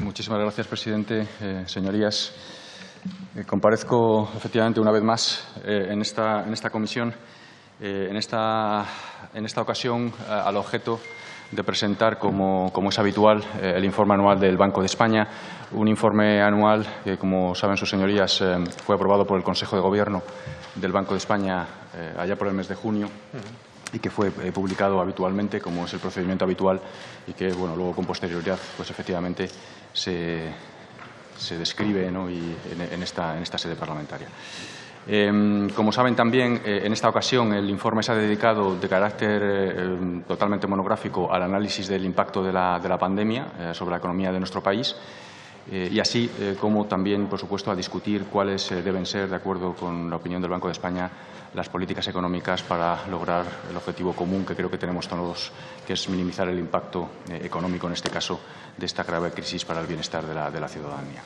Muchísimas gracias, presidente. Señorías, comparezco efectivamente una vez más en esta comisión, en esta ocasión al objeto de presentar, como es habitual, el informe anual del Banco de España, un informe anual que, como saben sus señorías, fue aprobado por el Consejo de Gobierno del Banco de España allá por el mes de junio y que fue publicado habitualmente, como es el procedimiento habitual, y que, bueno, luego con posterioridad, pues efectivamente se describe, ¿no?, y en esta sede parlamentaria. Como saben también, en esta ocasión el informe se ha dedicado de carácter totalmente monográfico al análisis del impacto de la pandemia sobre la economía de nuestro país y así como también, por supuesto, a discutir cuáles deben ser, de acuerdo con la opinión del Banco de España, las políticas económicas para lograr el objetivo común que creo que tenemos todos, que es minimizar el impacto económico, en este caso, de esta grave crisis para el bienestar de la ciudadanía.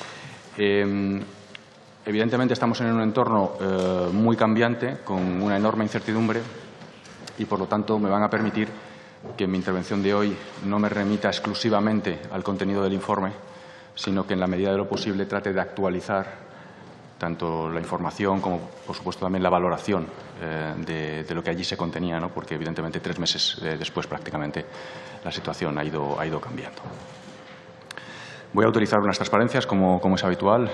Evidentemente estamos en un entorno muy cambiante, con una enorme incertidumbre y, por lo tanto, me van a permitir que en mi intervención de hoy no me remita exclusivamente al contenido del informe, sino que en la medida de lo posible trate de actualizar tanto la información como, por supuesto, también la valoración de lo que allí se contenía, ¿no?, porque evidentemente 3 meses después prácticamente la situación ha ido cambiando. Voy a utilizar unas transparencias como es habitual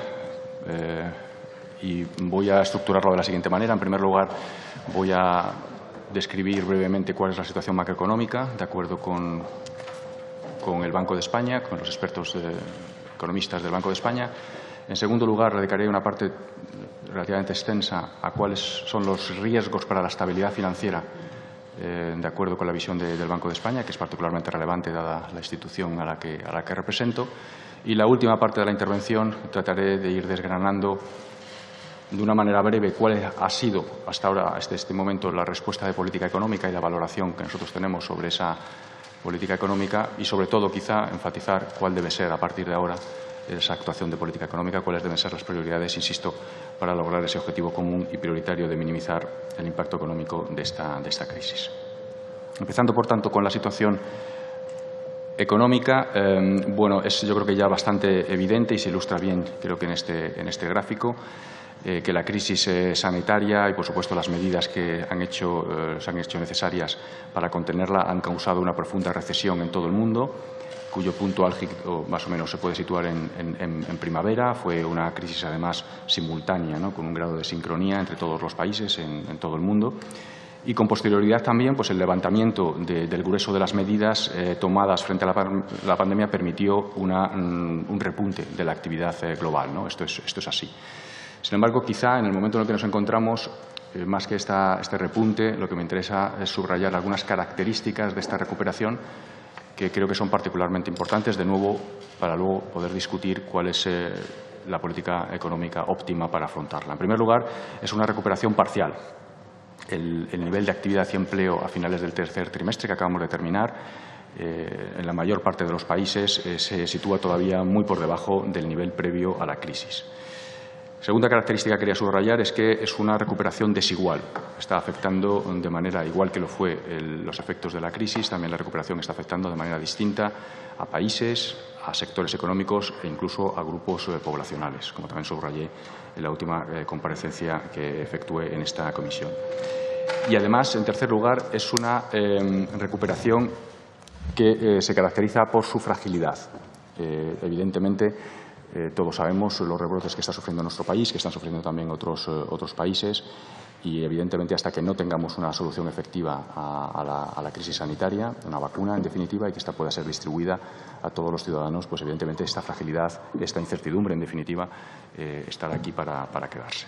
y voy a estructurarlo de la siguiente manera. En primer lugar, voy a describir brevemente cuál es la situación macroeconómica, de acuerdo con el Banco de España, con los expertos economistas del Banco de España. En segundo lugar, dedicaré una parte relativamente extensa a cuáles son los riesgos para la estabilidad financiera, de acuerdo con la visión del Banco de España, que es particularmente relevante dada la institución a la que represento. Y la última parte de la intervención trataré de ir desgranando de una manera breve cuál ha sido hasta ahora, hasta este momento, la respuesta de política económica y la valoración que nosotros tenemos sobre esa política económica y, sobre todo, quizá enfatizar cuál debe ser, a partir de ahora, esa actuación de política económica, cuáles deben ser las prioridades, insisto, para lograr ese objetivo común y prioritario de minimizar el impacto económico de esta crisis. Empezando, por tanto, con la situación económica, bueno, es yo creo que ya bastante evidente y se ilustra bien, creo que en este gráfico, que la crisis sanitaria y, por supuesto, las medidas que se han hecho necesarias para contenerla han causado una profunda recesión en todo el mundo, cuyo punto álgido más o menos se puede situar en primavera. Fue una crisis, además, simultánea, ¿no?, con un grado de sincronía entre todos los países en todo el mundo. Y con posterioridad también, pues el levantamiento del grueso de las medidas tomadas frente a la pandemia permitió un repunte de la actividad global, ¿no? Esto es así. Sin embargo, quizá en el momento en el que nos encontramos, más que este repunte, lo que me interesa es subrayar algunas características de esta recuperación que creo que son particularmente importantes, de nuevo, para luego poder discutir cuál es la política económica óptima para afrontarla. En primer lugar, es una recuperación parcial. El nivel de actividad y empleo a finales del tercer trimestre que acabamos de terminar, en la mayor parte de los países, se sitúa todavía muy por debajo del nivel previo a la crisis. Segunda característica que quería subrayar es que es una recuperación desigual. Está afectando de manera igual que lo fue los efectos de la crisis, también la recuperación está afectando de manera distinta a países, a sectores económicos e incluso a grupos poblacionales, como también subrayé en la última comparecencia que efectué en esta comisión. Y además, en tercer lugar, es una recuperación que se caracteriza por su fragilidad. Evidentemente, todos sabemos los rebrotes que está sufriendo nuestro país, que están sufriendo también otros países y, evidentemente, hasta que no tengamos una solución efectiva a la crisis sanitaria, una vacuna, en definitiva, y que esta pueda ser distribuida a todos los ciudadanos, pues, evidentemente, esta fragilidad, esta incertidumbre, en definitiva, estará aquí para quedarse.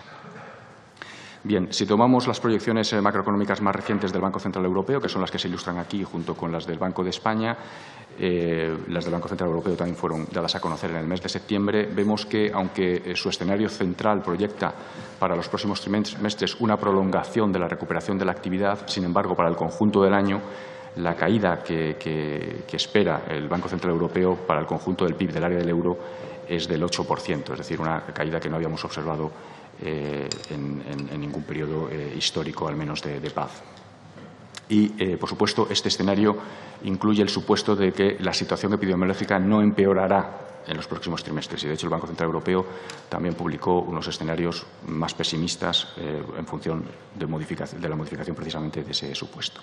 Bien, si tomamos las proyecciones macroeconómicas más recientes del Banco Central Europeo, que son las que se ilustran aquí junto con las del Banco de España, las del Banco Central Europeo también fueron dadas a conocer en el mes de septiembre, vemos que, aunque su escenario central proyecta para los próximos trimestres una prolongación de la recuperación de la actividad, sin embargo, para el conjunto del año, la caída que espera el Banco Central Europeo para el conjunto del PIB del área del euro es del 8%, es decir, una caída que no habíamos observado en ningún periodo histórico, al menos de paz. Y, por supuesto, este escenario incluye el supuesto de que la situación epidemiológica no empeorará en los próximos trimestres. Y, de hecho, el Banco Central Europeo también publicó unos escenarios más pesimistas en función de la modificación precisamente de ese supuesto.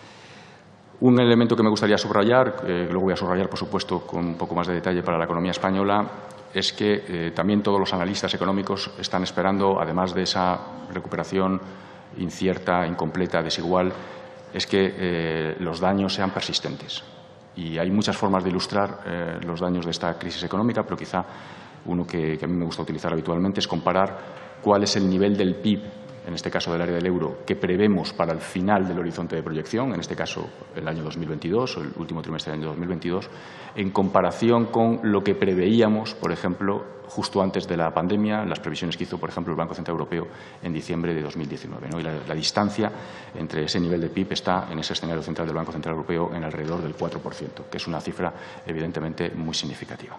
Un elemento que me gustaría subrayar, que luego voy a subrayar, por supuesto, con un poco más de detalle para la economía española, es que también todos los analistas económicos están esperando, además de esa recuperación incierta, incompleta, desigual, es que los daños sean persistentes. Y hay muchas formas de ilustrar los daños de esta crisis económica, pero quizá uno que a mí me gusta utilizar habitualmente es comparar cuál es el nivel del PIB, en este caso del área del euro, que prevemos para el final del horizonte de proyección, en este caso el año 2022 o el último trimestre del año 2022, en comparación con lo que preveíamos, por ejemplo, justo antes de la pandemia, las previsiones que hizo, por ejemplo, el Banco Central Europeo en diciembre de 2019. ¿no? Y la distancia entre ese nivel de PIB está en ese escenario central del Banco Central Europeo en alrededor del 4%, que es una cifra evidentemente muy significativa.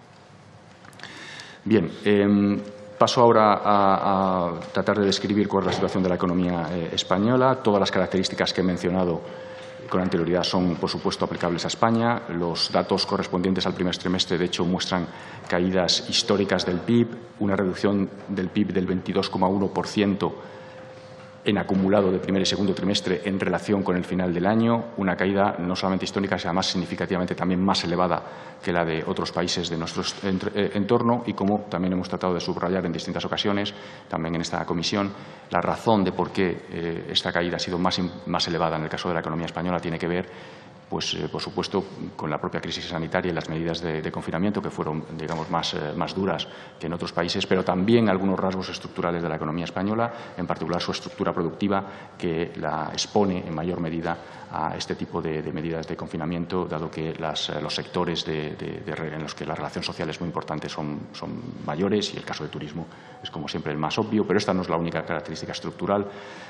Bien, paso ahora a tratar de describir cuál es la situación de la economía española. Todas las características que he mencionado con anterioridad son, por supuesto, aplicables a España. Los datos correspondientes al primer trimestre, de hecho, muestran caídas históricas del PIB, una reducción del PIB del 22,1% en acumulado de primer y segundo trimestre en relación con el final del año, una caída no solamente histórica, sino además significativamente también más elevada que la de otros países de nuestro entorno y, como también hemos tratado de subrayar en distintas ocasiones, también en esta comisión, la razón de por qué esta caída ha sido más elevada en el caso de la economía española tiene que ver, pues, por supuesto, con la propia crisis sanitaria y las medidas de confinamiento, que fueron, digamos, más duras que en otros países, pero también algunos rasgos estructurales de la economía española, en particular su estructura productiva, que la expone en mayor medida a este tipo de medidas de confinamiento, dado que los sectores en los que la relación social es muy importante son mayores, y el caso del turismo es, como siempre, el más obvio, pero esta no es la única característica estructural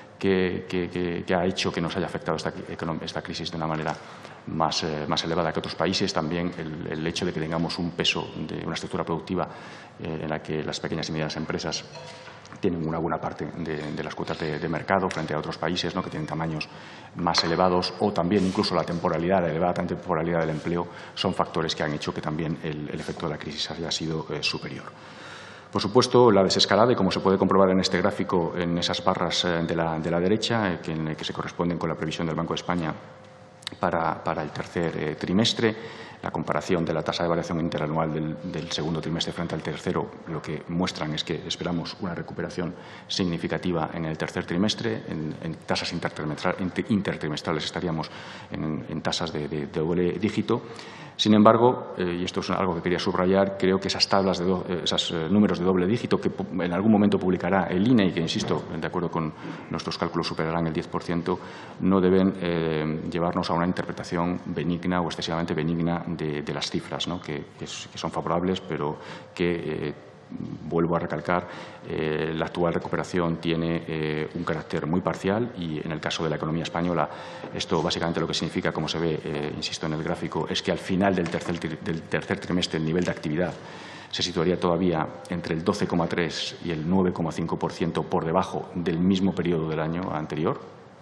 que ha hecho que nos haya afectado esta crisis de una manera más elevada que otros países. También el hecho de que tengamos un peso de una estructura productiva en la que las pequeñas y medianas empresas tienen una buena parte de las cuotas de mercado frente a otros países, ¿no?, que tienen tamaños más elevados, o también incluso la elevada temporalidad del empleo, son factores que han hecho que también el efecto de la crisis haya sido superior. Por supuesto, la desescalada, y como se puede comprobar en este gráfico, en esas barras de la derecha, que se corresponden con la previsión del Banco de España para el tercer trimestre, la comparación de la tasa de variación interanual del segundo trimestre frente al tercero, lo que muestran es que esperamos una recuperación significativa en el tercer trimestre. En tasas intertrimestrales estaríamos en tasas de doble dígito. Sin embargo, y esto es algo que quería subrayar, creo que esos números de doble dígito que en algún momento publicará el INE y que, insisto, de acuerdo con nuestros cálculos superarán el 10%, no deben llevarnos a una interpretación benigna o excesivamente benigna de las cifras, ¿no?, que son favorables, pero que vuelvo a recalcar, la actual recuperación tiene un carácter muy parcial y, en el caso de la economía española, esto básicamente lo que significa, como se ve, insisto, en el gráfico, es que al final del tercer trimestre el nivel de actividad se situaría todavía entre el 12,3 y el 9,5% por debajo del mismo periodo del año anterior.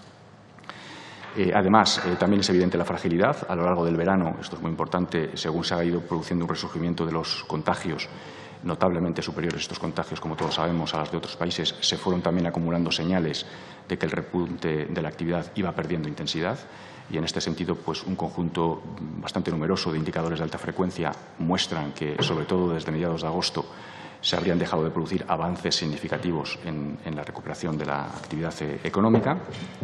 Además, también es evidente la fragilidad. A lo largo del verano, esto es muy importante, según se ha ido produciendo un resurgimiento de los contagios, notablemente superiores estos contagios, como todos sabemos, a los de otros países, se fueron también acumulando señales de que el repunte de la actividad iba perdiendo intensidad. Y, en este sentido, pues un conjunto bastante numeroso de indicadores de alta frecuencia muestran que, sobre todo desde mediados de agosto, se habrían dejado de producir avances significativos en la recuperación de la actividad económica.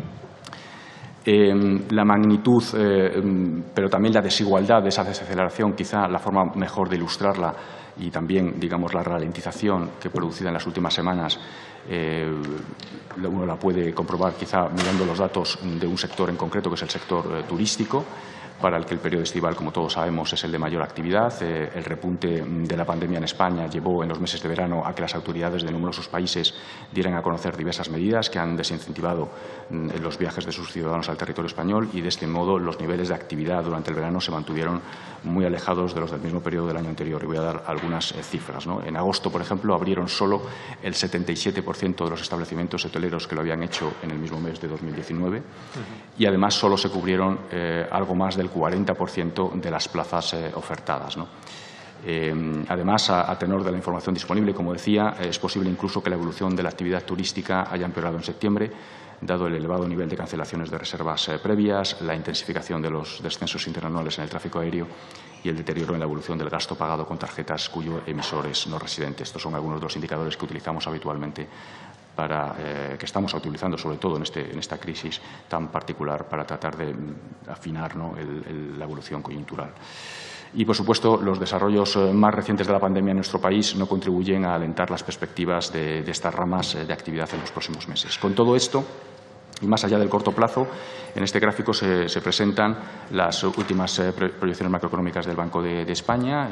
La magnitud, pero también la desigualdad de esa desaceleración, quizá la forma mejor de ilustrarla, y también, digamos, la ralentización que producida en las últimas semanas, uno la puede comprobar quizá mirando los datos de un sector en concreto, que es el sector turístico. para el que el periodo estival, como todos sabemos, es el de mayor actividad. El repunte de la pandemia en España llevó en los meses de verano a que las autoridades de numerosos países dieran a conocer diversas medidas que han desincentivado los viajes de sus ciudadanos al territorio español y, de este modo, los niveles de actividad durante el verano se mantuvieron muy alejados de los del mismo periodo del año anterior. Y voy a dar algunas cifras, ¿no? En agosto, por ejemplo, abrieron solo el 77% de los establecimientos hoteleros que lo habían hecho en el mismo mes de 2019 y, además, solo se cubrieron algo más del 40% de las plazas ofertadas, ¿no? Además, a tenor de la información disponible, como decía, es posible incluso que la evolución de la actividad turística haya empeorado en septiembre, dado el elevado nivel de cancelaciones de reservas previas, la intensificación de los descensos interanuales en el tráfico aéreo y el deterioro en la evolución del gasto pagado con tarjetas cuyo emisor es no residente. Estos son algunos de los indicadores que utilizamos habitualmente que estamos utilizando, sobre todo en esta crisis tan particular, para tratar de afinar, ¿no?, la evolución coyuntural. Y, por supuesto, los desarrollos más recientes de la pandemia en nuestro país no contribuyen a alentar las perspectivas de estas ramas de actividad en los próximos meses. Con todo esto, y más allá del corto plazo, en este gráfico se presentan las últimas proyecciones macroeconómicas del Banco de España.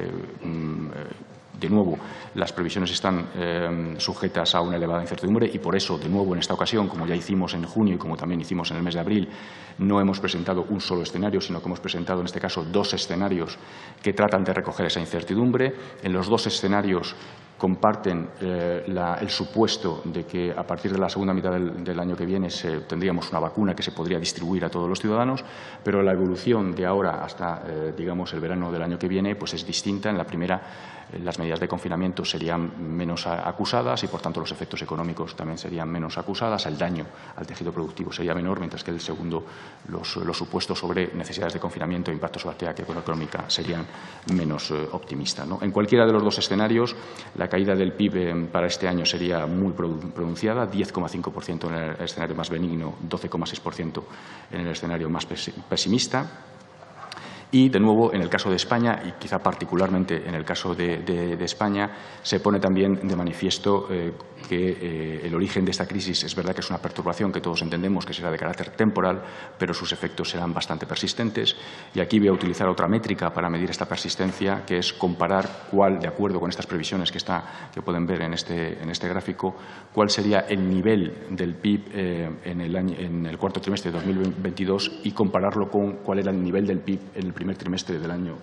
De nuevo, las previsiones están sujetas a una elevada incertidumbre y, por eso, de nuevo, en esta ocasión, como ya hicimos en junio y como también hicimos en el mes de abril, no hemos presentado un solo escenario, sino que hemos presentado, en este caso, dos escenarios que tratan de recoger esa incertidumbre. En los dos escenarios comparten el supuesto de que a partir de la segunda mitad del año que viene tendríamos una vacuna que se podría distribuir a todos los ciudadanos, pero la evolución de ahora hasta, digamos, el verano del año que viene, pues es distinta. En la primera, las medidas de confinamiento serían menos acusadas y, por tanto, los efectos económicos también serían menos acusadas. El daño al tejido productivo sería menor, mientras que el segundo, los supuestos sobre necesidades de confinamiento e impacto sobre la actividad económica serían menos optimistas, ¿no? En cualquiera de los dos escenarios, la caída del PIB para este año sería muy pronunciada, 10,5% en el escenario más benigno, 12,6% en el escenario más pesimista. Y, de nuevo, en el caso de España, y quizá particularmente en el caso de España, se pone también de manifiesto que el origen de esta crisis es verdad que es una perturbación que todos entendemos que será de carácter temporal, pero sus efectos serán bastante persistentes. Y aquí voy a utilizar otra métrica para medir esta persistencia, que es comparar cuál, de acuerdo con estas previsiones que pueden ver en este gráfico, cuál sería el nivel del PIB en el cuarto trimestre de 2022 y compararlo con cuál era el nivel del PIB en el primer trimestre del año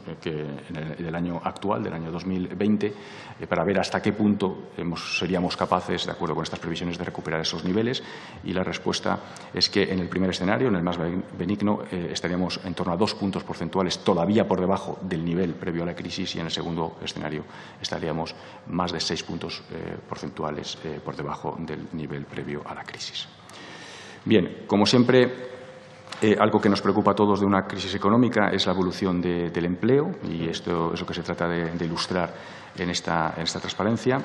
actual, del año 2020, para ver hasta qué punto seríamos capaces, de acuerdo con estas previsiones, de recuperar esos niveles. Y la respuesta es que en el primer escenario, en el más benigno, estaríamos en torno a 2 puntos porcentuales todavía por debajo del nivel previo a la crisis, y en el segundo escenario estaríamos más de 6 puntos porcentuales por debajo del nivel previo a la crisis. Bien, como siempre, algo que nos preocupa a todos de una crisis económica es la evolución del empleo, y esto es lo que se trata de ilustrar en esta transparencia.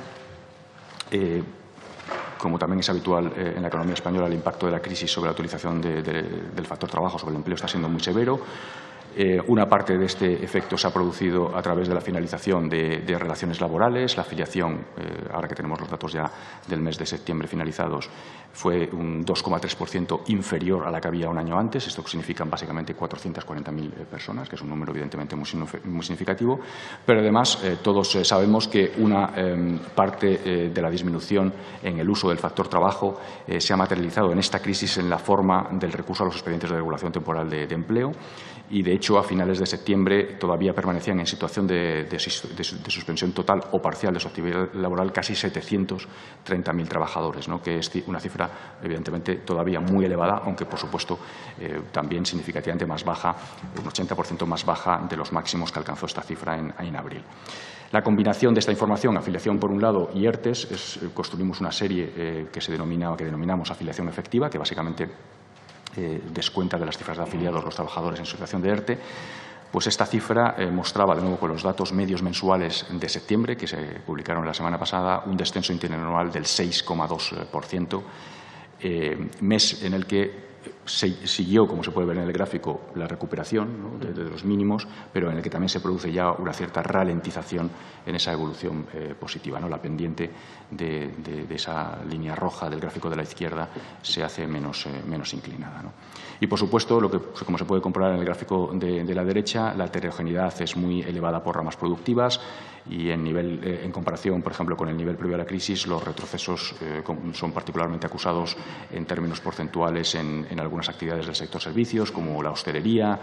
Como también es habitual en la economía española, el impacto de la crisis sobre la utilización del factor trabajo sobre el empleo está siendo muy severo. Una parte de este efecto se ha producido a través de la finalización de relaciones laborales. La afiliación, ahora que tenemos los datos ya del mes de septiembre finalizados, fue un 2,3% inferior a la que había un año antes. Esto significa básicamente 440.000 personas, que es un número evidentemente muy significativo. Pero además todos sabemos que una parte de la disminución en el uso del factor trabajo se ha materializado en esta crisis en la forma del recurso a los expedientes de regulación temporal de empleo. Y, de hecho, a finales de septiembre todavía permanecían en situación de suspensión total o parcial de su actividad laboral casi 730.000 trabajadores, ¿no?, que es una cifra evidentemente todavía muy elevada, aunque, por supuesto, también significativamente más baja, un 80% más baja de los máximos que alcanzó esta cifra en abril. La combinación de esta información, afiliación por un lado y ERTES, construimos una serie que denominamos afiliación efectiva, que básicamente descuenta de las cifras de afiliados los trabajadores en situación de ERTE. Pues esta cifra mostraba, de nuevo con los datos medios mensuales de septiembre, que se publicaron la semana pasada, un descenso interanual del 6,2%, mes en el que siguió, como se puede ver en el gráfico, la recuperación, ¿no?, de los mínimos, pero en el que también se produce ya una cierta ralentización en esa evolución positiva, ¿no? La pendiente de esa línea roja del gráfico de la izquierda se hace menos inclinada, ¿no? Y, por supuesto, como se puede comprobar en el gráfico de la derecha, la heterogeneidad es muy elevada por ramas productivas y en comparación, por ejemplo, con el nivel previo a la crisis, los retrocesos son particularmente acusados en términos porcentuales en algunas actividades del sector servicios, como la hostelería,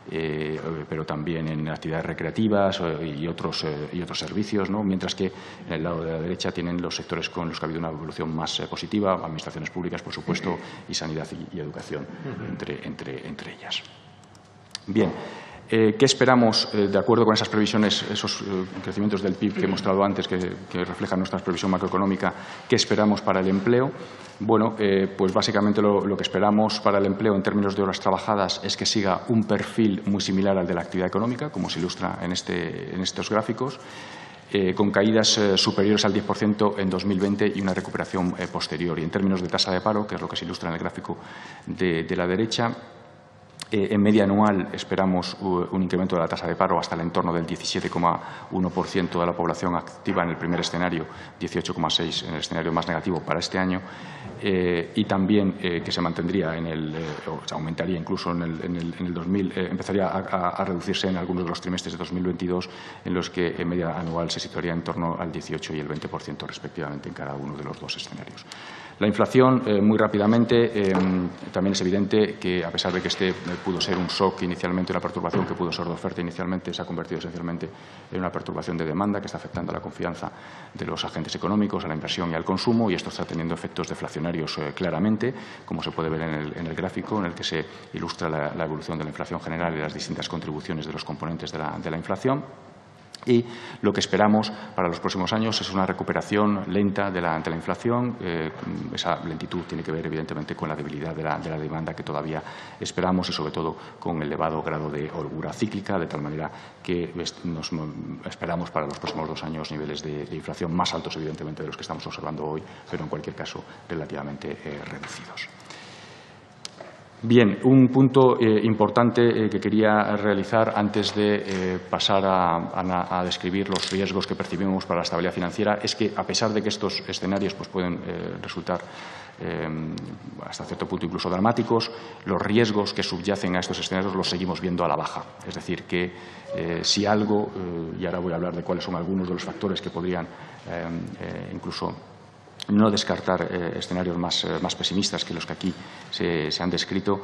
pero también en actividades recreativas y otros servicios, ¿no? Mientras que en el lado de la derecha tienen los sectores con los que ha habido una evolución más positiva, administraciones públicas, por supuesto, y sanidad y educación, entre ellas. Bien. ¿Qué esperamos, de acuerdo con esas previsiones, esos crecimientos del PIB que he mostrado antes, que reflejan nuestra previsión macroeconómica? ¿Qué esperamos para el empleo? Bueno, pues básicamente lo que esperamos para el empleo en términos de horas trabajadas es que siga un perfil muy similar al de la actividad económica, como se ilustra en estos gráficos, con caídas superiores al 10% en 2020 y una recuperación posterior. Y en términos de tasa de paro, que es lo que se ilustra en el gráfico de la derecha, en media anual esperamos un incremento de la tasa de paro hasta el entorno del 17,1% de la población activa en el primer escenario, 18,6% en el escenario más negativo para este año, y también que se mantendría aumentaría incluso en el 2000, empezaría a reducirse en algunos de los trimestres de 2022, en los que en media anual se situaría en torno al 18 y el 20% respectivamente en cada uno de los dos escenarios. La inflación, muy rápidamente, también es evidente que, a pesar de que este pudo ser un shock inicialmente, una perturbación que pudo ser de oferta inicialmente, se ha convertido esencialmente en una perturbación de demanda que está afectando a la confianza de los agentes económicos, a la inversión y al consumo, y esto está teniendo efectos deflacionarios claramente, como se puede ver en el gráfico, en el que se ilustra la evolución de la inflación general y las distintas contribuciones de los componentes de la inflación. Y lo que esperamos para los próximos años es una recuperación lenta de la inflación. Esa lentitud tiene que ver, evidentemente, con la debilidad de la demanda que todavía esperamos y, sobre todo, con el elevado grado de holgura cíclica, de tal manera que nos esperamos para los próximos 2 años niveles de inflación más altos, evidentemente, de los que estamos observando hoy, pero, en cualquier caso, relativamente reducidos. Bien, un punto importante que quería realizar antes de pasar a describir los riesgos que percibimos para la estabilidad financiera es que, a pesar de que estos escenarios pueden resultar hasta cierto punto incluso dramáticos, los riesgos que subyacen a estos escenarios los seguimos viendo a la baja. Es decir, que si algo, y ahora voy a hablar de cuáles son algunos de los factores que podrían incluso no descartar escenarios más pesimistas que los que aquí se han descrito,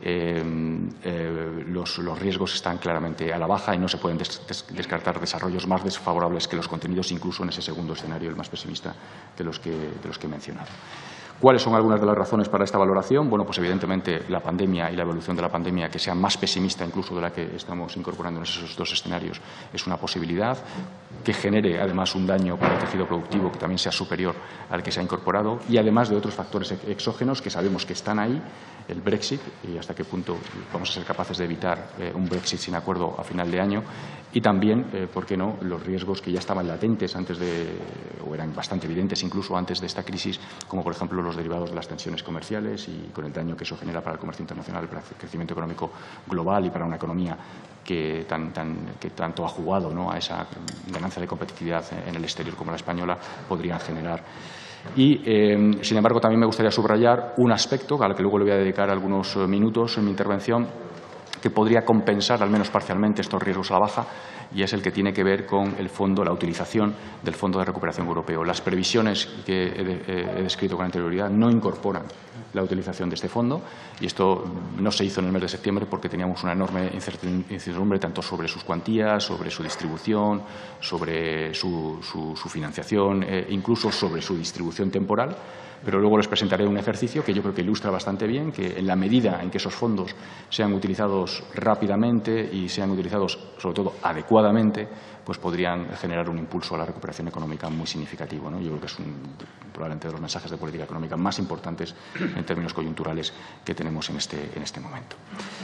los riesgos están claramente a la baja y no se pueden descartar desarrollos más desfavorables que los contenidos, incluso en ese segundo escenario, el más pesimista de los que he mencionado. ¿Cuáles son algunas de las razones para esta valoración? Bueno, pues evidentemente la pandemia y la evolución de la pandemia, que sea más pesimista incluso de la que estamos incorporando en esos dos escenarios, es una posibilidad. Que genere además un daño para el tejido productivo que también sea superior al que se ha incorporado, y además de otros factores exógenos que sabemos que están ahí, el Brexit y hasta qué punto vamos a ser capaces de evitar un Brexit sin acuerdo a final de año, y también, ¿por qué no?, los riesgos que ya estaban latentes antes o eran bastante evidentes incluso antes de esta crisis, como por ejemplo los derivados de las tensiones comerciales y con el daño que eso genera para el comercio internacional, para el crecimiento económico global y para una economía que tanto ha jugado, ¿no?, a esa ganancia de competitividad en el exterior como la española, podrían generar. Y, sin embargo, también me gustaría subrayar un aspecto al que luego le voy a dedicar algunos minutos en mi intervención, que podría compensar al menos parcialmente estos riesgos a la baja, y es el que tiene que ver con el fondo, la utilización del Fondo de Recuperación Europeo. Las previsiones que he descrito con anterioridad no incorporan la utilización de este fondo, y esto no se hizo en el mes de septiembre porque teníamos una enorme incertidumbre tanto sobre sus cuantías, sobre su distribución, sobre su financiación, incluso sobre su distribución temporal. Pero luego les presentaré un ejercicio que yo creo que ilustra bastante bien que, en la medida en que esos fondos sean utilizados rápidamente y sean utilizados, sobre todo, adecuadamente, pues podrían generar un impulso a la recuperación económica muy significativo, ¿no? Yo creo que es probablemente de los mensajes de política económica más importantes en términos coyunturales que tenemos en este momento.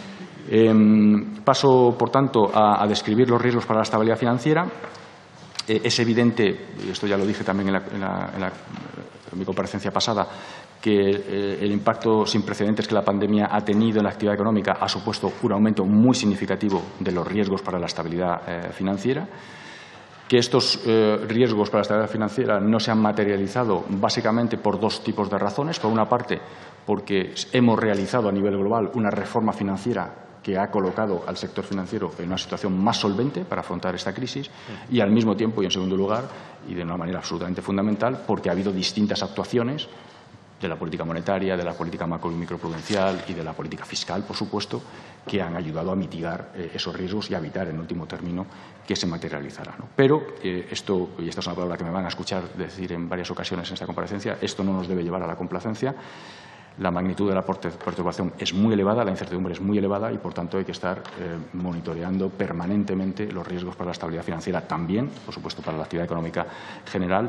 Paso, por tanto, a describir los riesgos para la estabilidad financiera. Es evidente, y esto ya lo dije también en mi comparecencia pasada, que el impacto sin precedentes que la pandemia ha tenido en la actividad económica ha supuesto un aumento muy significativo de los riesgos para la estabilidad financiera, que estos riesgos para la estabilidad financiera no se han materializado básicamente por dos tipos de razones. Por una parte, porque hemos realizado a nivel global una reforma financiera que ha colocado al sector financiero en una situación más solvente para afrontar esta crisis, y al mismo tiempo, y en segundo lugar, y de una manera absolutamente fundamental, porque ha habido distintas actuaciones de la política monetaria, de la política macro y microprudencial y de la política fiscal, por supuesto, que han ayudado a mitigar esos riesgos y a evitar, en último término, que se materializara, ¿no? Pero esto, y esta es una palabra que me van a escuchar decir en varias ocasiones en esta comparecencia, esto no nos debe llevar a la complacencia. La magnitud de la perturbación es muy elevada, la incertidumbre es muy elevada y, por tanto, hay que estar monitoreando permanentemente los riesgos para la estabilidad financiera, también, por supuesto, para la actividad económica general,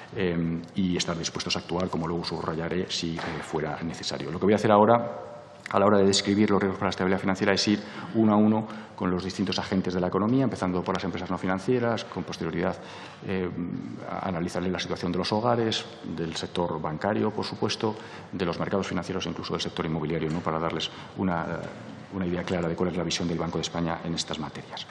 y estar dispuestos a actuar, como luego subrayaré, si fuera necesario. Lo que voy a hacer ahora, a la hora de describir los riesgos para la estabilidad financiera, es ir uno a uno con los distintos agentes de la economía, empezando por las empresas no financieras, con posterioridad a analizarle la situación de los hogares, del sector bancario, por supuesto, de los mercados financieros e incluso del sector inmobiliario, ¿no?, para darles una idea clara de cuál es la visión del Banco de España en estas materias.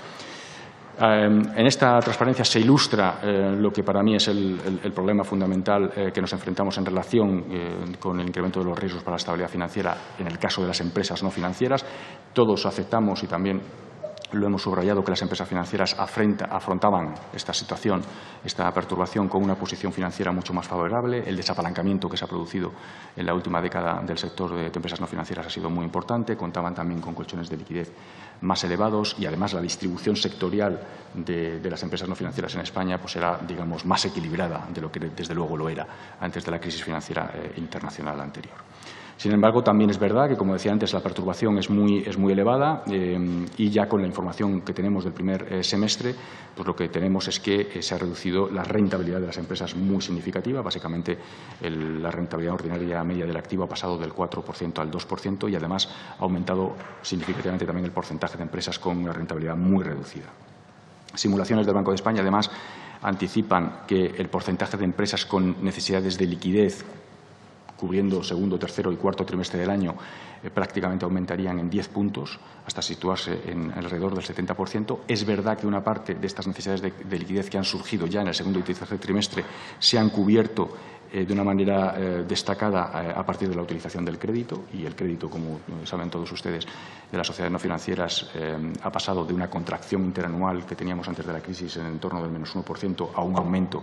En esta transparencia se ilustra lo que para mí es el problema fundamental que nos enfrentamos en relación con el incremento de los riesgos para la estabilidad financiera en el caso de las empresas no financieras. Todos aceptamos, y también lo hemos subrayado, que las empresas financieras afrontaban esta situación, esta perturbación, con una posición financiera mucho más favorable. El desapalancamiento que se ha producido en la última década del sector de empresas no financieras ha sido muy importante. Contaban también con colchones de liquidez más elevados y, además, la distribución sectorial de las empresas no financieras en España pues era, digamos, más equilibrada de lo que desde luego lo era antes de la crisis financiera internacional anterior. Sin embargo, también es verdad que, como decía antes, la perturbación es muy elevada y ya con la información que tenemos del primer semestre, pues lo que tenemos es que se ha reducido la rentabilidad de las empresas muy significativa. Básicamente, la rentabilidad ordinaria media del activo ha pasado del 4% al 2% y, además, ha aumentado significativamente también el porcentaje de empresas con una rentabilidad muy reducida. Simulaciones del Banco de España, además, anticipan que el porcentaje de empresas con necesidades de liquidez cubriendo segundo, tercero y cuarto trimestre del año, prácticamente aumentarían en 10 puntos hasta situarse en alrededor del 70%. Es verdad que una parte de estas necesidades de liquidez que han surgido ya en el segundo y tercer trimestre se han cubierto de una manera destacada a partir de la utilización del crédito, y el crédito, como saben todos ustedes, de las sociedades no financieras ha pasado de una contracción interanual que teníamos antes de la crisis en el entorno del menos 1% a un aumento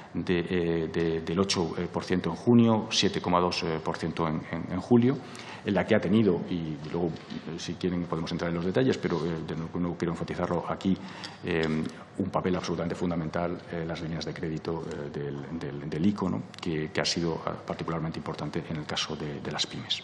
del 8% en junio, 7,2% en julio, en la que ha tenido, y luego si quieren podemos entrar en los detalles, pero no quiero enfatizarlo aquí, un papel absolutamente fundamental las líneas de crédito del ICO, ¿no?, que ha sido particularmente importante en el caso de las pymes.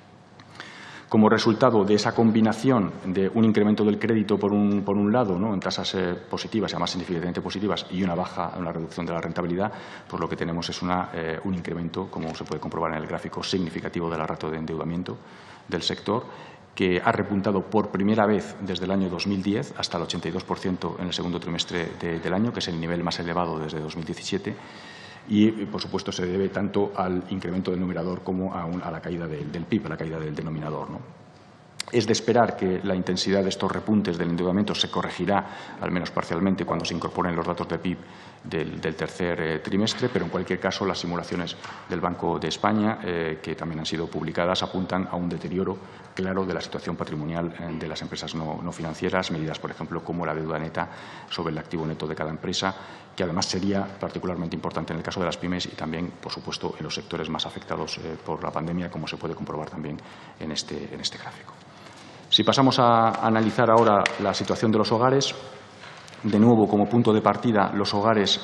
Como resultado de esa combinación de un incremento del crédito por un lado, ¿no?, en tasas positivas, y además significativamente positivas, y una reducción de la rentabilidad, pues lo que tenemos es un incremento, como se puede comprobar en el gráfico, significativo de la ratio de endeudamiento del sector, que ha repuntado por primera vez desde el año 2010 hasta el 82% en el segundo trimestre del año, que es el nivel más elevado desde 2017. Y, por supuesto, se debe tanto al incremento del numerador como a la caída del PIB, a la caída del denominador, ¿no? Es de esperar que la intensidad de estos repuntes del endeudamiento se corregirá, al menos parcialmente, cuando se incorporen los datos de PIB del tercer trimestre, pero en cualquier caso las simulaciones del Banco de España, que también han sido publicadas, apuntan a un deterioro claro de la situación patrimonial de las empresas no financieras, medidas, por ejemplo, como la deuda neta sobre el activo neto de cada empresa, que además sería particularmente importante en el caso de las pymes y también, por supuesto, en los sectores más afectados por la pandemia, como se puede comprobar también en este gráfico. Si pasamos a analizar ahora la situación de los hogares, de nuevo, como punto de partida, los hogares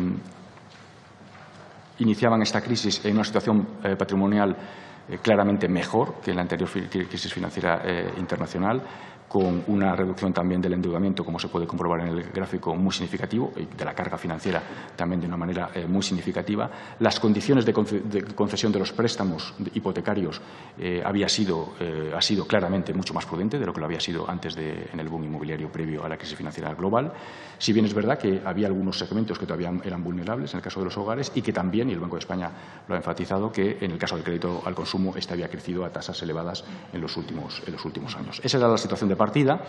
iniciaban esta crisis en una situación patrimonial claramente mejor que en la anterior crisis financiera internacional, con una reducción también del endeudamiento, como se puede comprobar en el gráfico, muy significativo, y de la carga financiera también de una manera muy significativa. Las condiciones de concesión de los préstamos hipotecarios ha sido claramente mucho más prudente de lo que lo había sido antes en el boom inmobiliario previo a la crisis financiera global. Si bien es verdad que había algunos segmentos que todavía eran vulnerables, en el caso de los hogares, y que también, y el Banco de España lo ha enfatizado, que en el caso del crédito al consumo este había crecido a tasas elevadas en los últimos años. Esa era la situación de partida.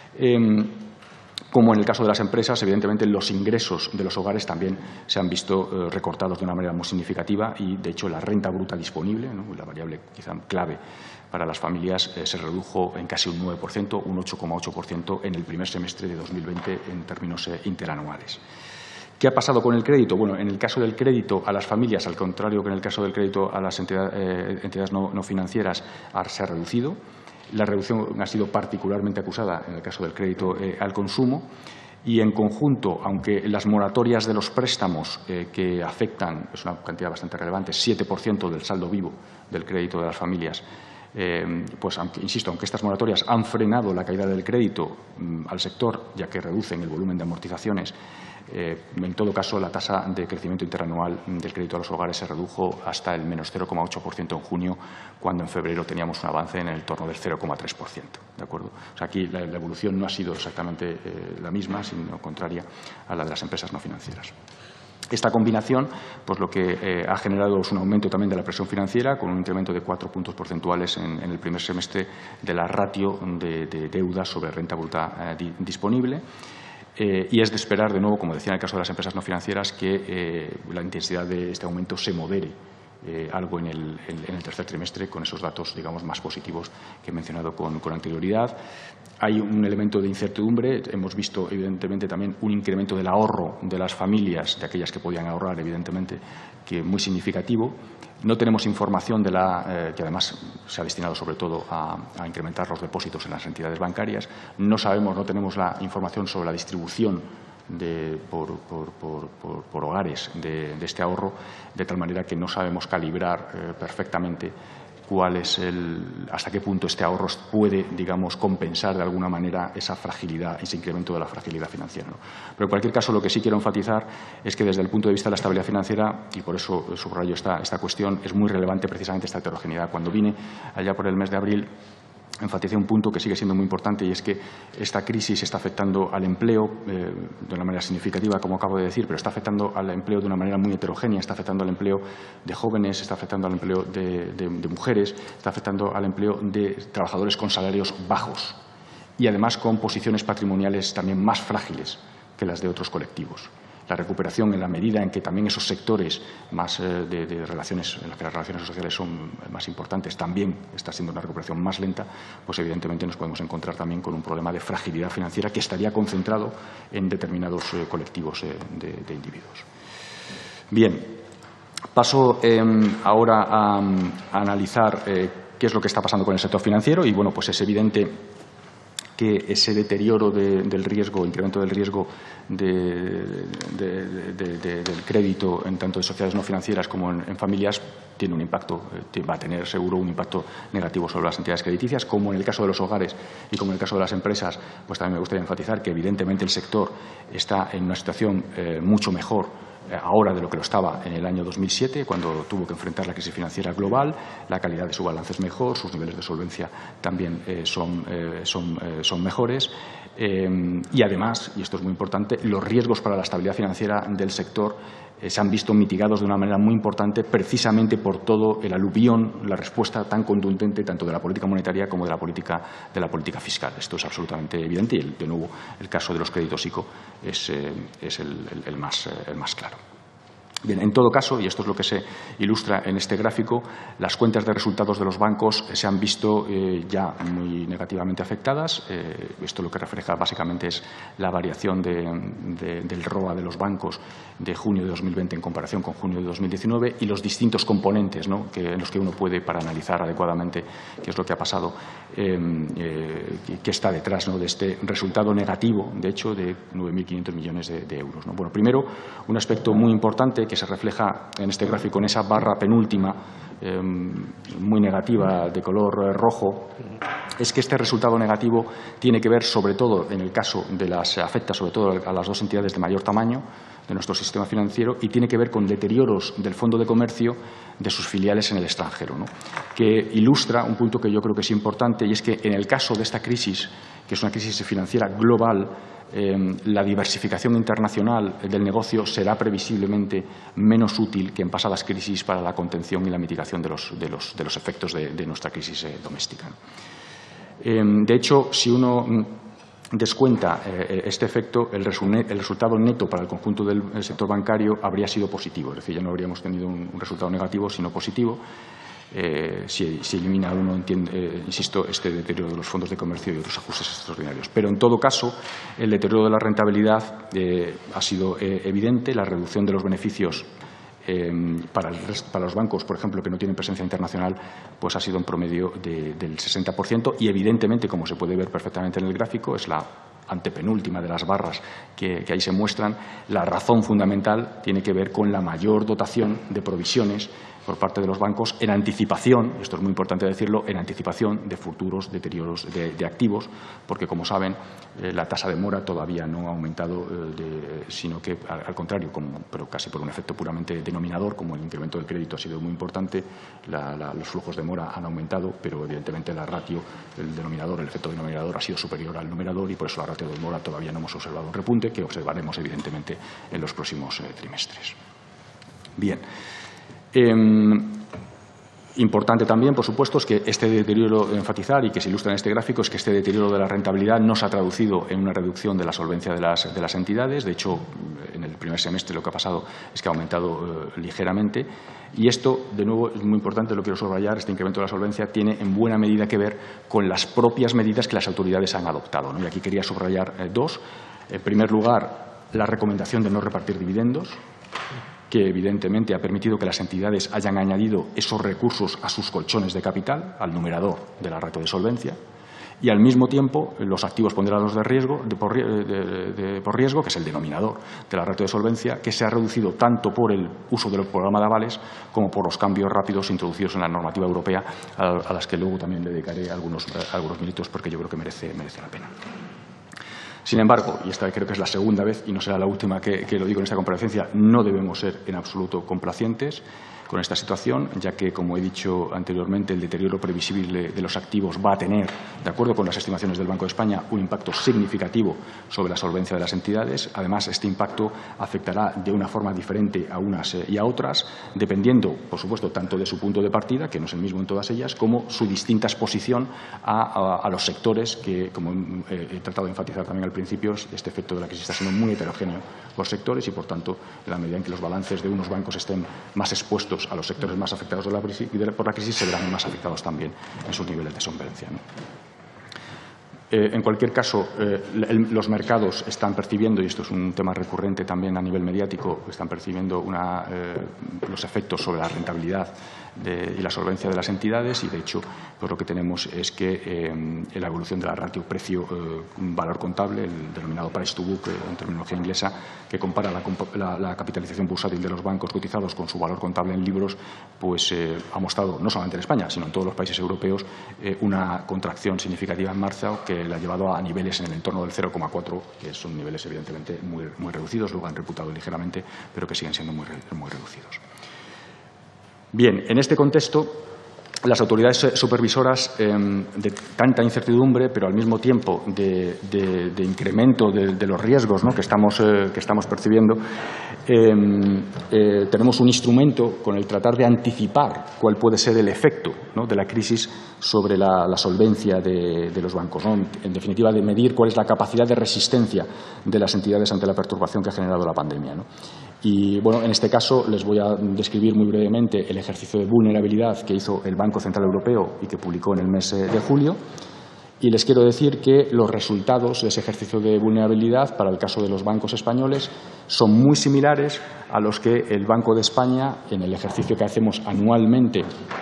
Como en el caso de las empresas, evidentemente los ingresos de los hogares también se han visto recortados de una manera muy significativa y, de hecho, la renta bruta disponible, ¿no?, la variable quizá clave para las familias, se redujo en casi un 9%, un 8,8% en el primer semestre de 2020 en términos interanuales. ¿Qué ha pasado con el crédito? Bueno, en el caso del crédito a las familias, al contrario que en el caso del crédito a las entidades no financieras, se ha reducido. La reducción ha sido particularmente acusada en el caso del crédito al consumo y, en conjunto, aunque las moratorias de los préstamos que afectan, es una cantidad bastante relevante, 7% del saldo vivo del crédito de las familias, pues insisto, aunque estas moratorias han frenado la caída del crédito al sector, ya que reducen el volumen de amortizaciones, en todo caso la tasa de crecimiento interanual del crédito a los hogares se redujo hasta el menos 0,8% en junio, cuando en febrero teníamos un avance en el torno del 0,3%. ¿De acuerdo? O sea, aquí la evolución no ha sido exactamente la misma, sino contraria a la de las empresas no financieras. Esta combinación, pues lo que ha generado es un aumento también de la presión financiera, con un incremento de 4 puntos porcentuales en el primer semestre de la ratio de deuda sobre renta bruta disponible. Y es de esperar, de nuevo, como decía en el caso de las empresas no financieras, que la intensidad de este aumento se modere algo en el tercer trimestre, con esos datos, digamos, más positivos que he mencionado con anterioridad. Hay un elemento de incertidumbre. Hemos visto, evidentemente, también un incremento del ahorro de las familias, de aquellas que podían ahorrar, evidentemente, que muy significativo. No tenemos información que además se ha destinado sobre todo a incrementar los depósitos en las entidades bancarias. No tenemos la información sobre la distribución por hogares de este ahorro, de tal manera que no sabemos calibrar perfectamente hasta qué punto este ahorro puede, digamos, compensar de alguna manera esa fragilidad, ese incremento de la fragilidad financiera, ¿no? Pero en cualquier caso, lo que sí quiero enfatizar es que desde el punto de vista de la estabilidad financiera, y por eso subrayo esta cuestión, es muy relevante precisamente esta heterogeneidad. Cuando vine allá por el mes de abril, enfaticé un punto que sigue siendo muy importante, y es que esta crisis está afectando al empleo de una manera significativa, como acabo de decir, pero está afectando al empleo de una manera muy heterogénea. Está afectando al empleo de jóvenes, está afectando al empleo de mujeres, está afectando al empleo de trabajadores con salarios bajos y, además, con posiciones patrimoniales también más frágiles que las de otros colectivos. La recuperación, en la medida en que también esos sectores más de relaciones, en los que las relaciones sociales son más importantes, también está siendo una recuperación más lenta, pues evidentemente nos podemos encontrar también con un problema de fragilidad financiera que estaría concentrado en determinados colectivos de individuos. Bien, paso ahora a analizar qué es lo que está pasando con el sector financiero y, bueno, pues es evidente que ese deterioro del riesgo, incremento del riesgo del crédito en tanto de sociedades no financieras como en familias tiene un impacto, va a tener seguro un impacto negativo sobre las entidades crediticias, como en el caso de los hogares y como en el caso de las empresas. Pues también me gustaría enfatizar que evidentemente el sector está en una situación mucho mejor ahora de lo que lo estaba en el año 2007, cuando tuvo que enfrentar la crisis financiera global. La calidad de su balance es mejor, sus niveles de solvencia también son mejores. Y además, y esto es muy importante, los riesgos para la estabilidad financiera del sector se han visto mitigados de una manera muy importante, precisamente por todo el aluvión, la respuesta tan contundente tanto de la política monetaria como de la política fiscal. Esto es absolutamente evidente y, de nuevo, el caso de los créditos ICO es el más claro. Bien, en todo caso, y esto es lo que se ilustra en este gráfico, las cuentas de resultados de los bancos se han visto ya muy negativamente afectadas. Esto lo que refleja básicamente es la variación del ROA de los bancos de junio de 2020 en comparación con junio de 2019 y los distintos componentes, ¿no?, en los que uno puede, para analizar adecuadamente qué es lo que ha pasado, que está detrás, ¿no?, de este resultado negativo, de hecho, de 9.500 millones de euros, ¿no? Bueno, primero, un aspecto muy importante que se refleja en este gráfico, en esa barra penúltima, muy negativa, de color rojo, es que este resultado negativo tiene que ver, sobre todo, en el caso de afecta sobre todo a las dos entidades de mayor tamaño de nuestro sistema financiero, y tiene que ver con deterioros del fondo de comercio de sus filiales en el extranjero, ¿no? Que ilustra un punto que yo creo que es importante, y es que en el caso de esta crisis, que es una crisis financiera global, la diversificación internacional del negocio será previsiblemente menos útil que en pasadas crisis para la contención y la mitigación de los efectos de nuestra crisis doméstica. De hecho, si uno descuenta este efecto, el resultado neto para el conjunto del sector bancario habría sido positivo, es decir, ya no habríamos tenido un resultado negativo, sino positivo. Si elimina uno, insisto, este deterioro de los fondos de comercio y otros ajustes extraordinarios. Pero, en todo caso, el deterioro de la rentabilidad ha sido evidente. La reducción de los beneficios para los bancos, por ejemplo, que no tienen presencia internacional, pues ha sido en promedio del 60%, y, evidentemente, como se puede ver perfectamente en el gráfico, es la antepenúltima de las barras que ahí se muestran. La razón fundamental tiene que ver con la mayor dotación de provisiones por parte de los bancos en anticipación, esto es muy importante decirlo, en anticipación de futuros deterioros de activos, porque, como saben, la tasa de mora todavía no ha aumentado, sino que, al contrario, pero casi por un efecto puramente denominador, como el incremento del crédito ha sido muy importante, los flujos de mora han aumentado, pero evidentemente la ratio, el efecto denominador ha sido superior al numerador, y por eso la ratio de mora todavía no hemos observado un repunte, que observaremos evidentemente en los próximos trimestres. Bien. Importante también, por supuesto, es que este deterioro, enfatizar, y que se ilustra en este gráfico, es que este deterioro de la rentabilidad no se ha traducido en una reducción de la solvencia de las entidades. De hecho, en el primer semestre lo que ha pasado es que ha aumentado ligeramente. Y esto, de nuevo, es muy importante, lo quiero subrayar, este incremento de la solvencia tiene en buena medida que ver con las propias medidas que las autoridades han adoptado, ¿no? Y aquí quería subrayar dos. En primer lugar, la recomendación de no repartir dividendos, que evidentemente ha permitido que las entidades hayan añadido esos recursos a sus colchones de capital, al numerador de la ratio de solvencia, y, al mismo tiempo, los activos ponderados de riesgo, por riesgo, que es el denominador de la ratio de solvencia, que se ha reducido tanto por el uso del programa de avales como por los cambios rápidos introducidos en la normativa europea, a las que luego también le dedicaré algunos minutos, porque yo creo que merece la pena. Sin embargo, y esta creo que es la segunda vez y no será la última que lo digo en esta comparecencia, no debemos ser en absoluto complacientes con esta situación, ya que, como he dicho anteriormente, el deterioro previsible de los activos va a tener, de acuerdo con las estimaciones del Banco de España, un impacto significativo sobre la solvencia de las entidades. Además, este impacto afectará de una forma diferente a unas y a otras, dependiendo, por supuesto, tanto de su punto de partida, que no es el mismo en todas ellas, como su distinta exposición a los sectores que, como he tratado de enfatizar también al principio, este efecto de la crisis está siendo muy heterogéneo por sectores, y, por tanto, en la medida en que los balances de unos bancos estén más expuestos a los sectores más afectados por la crisis, se verán más afectados también en sus niveles de solvencia, ¿no? En cualquier caso, los mercados están percibiendo, y esto es un tema recurrente también a nivel mediático, están percibiendo los efectos sobre la rentabilidad y la solvencia de las entidades, y, de hecho, pues lo que tenemos es que la evolución de la ratio precio-valor contable, el denominado price to book en terminología inglesa, que compara la capitalización bursátil de los bancos cotizados con su valor contable en libros, pues ha mostrado, no solamente en España, sino en todos los países europeos, una contracción significativa en marzo, que la ha llevado a niveles en el entorno del 0,4, que son niveles evidentemente muy reducidos, luego han reputado ligeramente, pero que siguen siendo muy reducidos. Bien, en este contexto, las autoridades supervisoras, de tanta incertidumbre, pero al mismo tiempo de incremento de los riesgos, ¿no?, que estamos percibiendo, tenemos un instrumento con el tratar de anticipar cuál puede ser el efecto, ¿no?, de la crisis sobre la solvencia de los bancos, ¿no? En definitiva, de medir cuál es la capacidad de resistencia de las entidades ante la perturbación que ha generado la pandemia, ¿no? Y, bueno, en este caso les voy a describir muy brevemente el ejercicio de vulnerabilidad que hizo el Banco Central Europeo y que publicó en el mes de julio. Y les quiero decir que los resultados de ese ejercicio de vulnerabilidad para el caso de los bancos españoles son muy similares a los que el Banco de España, en el ejercicio que hacemos anualmente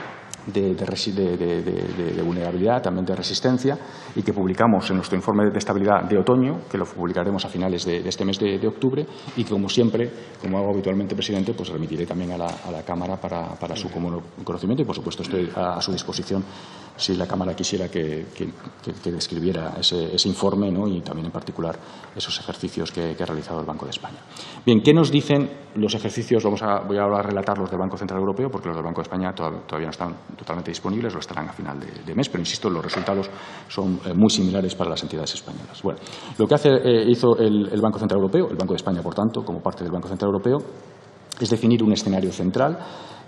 de vulnerabilidad, también de resistencia, y que publicamos en nuestro informe de estabilidad de otoño, que lo publicaremos a finales de este mes de octubre, y que, como siempre, como hago habitualmente, presidente, pues remitiré también a la Cámara para su conocimiento, y por supuesto estoy a su disposición si la Cámara quisiera que describiera ese informe, ¿no? Y también en particular esos ejercicios que ha realizado el Banco de España. Bien, ¿qué nos dicen los ejercicios? Voy ahora a relatar los del Banco Central Europeo, porque los del Banco de España todavía no están totalmente disponibles, lo estarán a final de mes, pero insisto, los resultados son muy similares para las entidades españolas. Bueno, lo que hizo el Banco Central Europeo, el Banco de España, por tanto, como parte del Banco Central Europeo, es definir un escenario central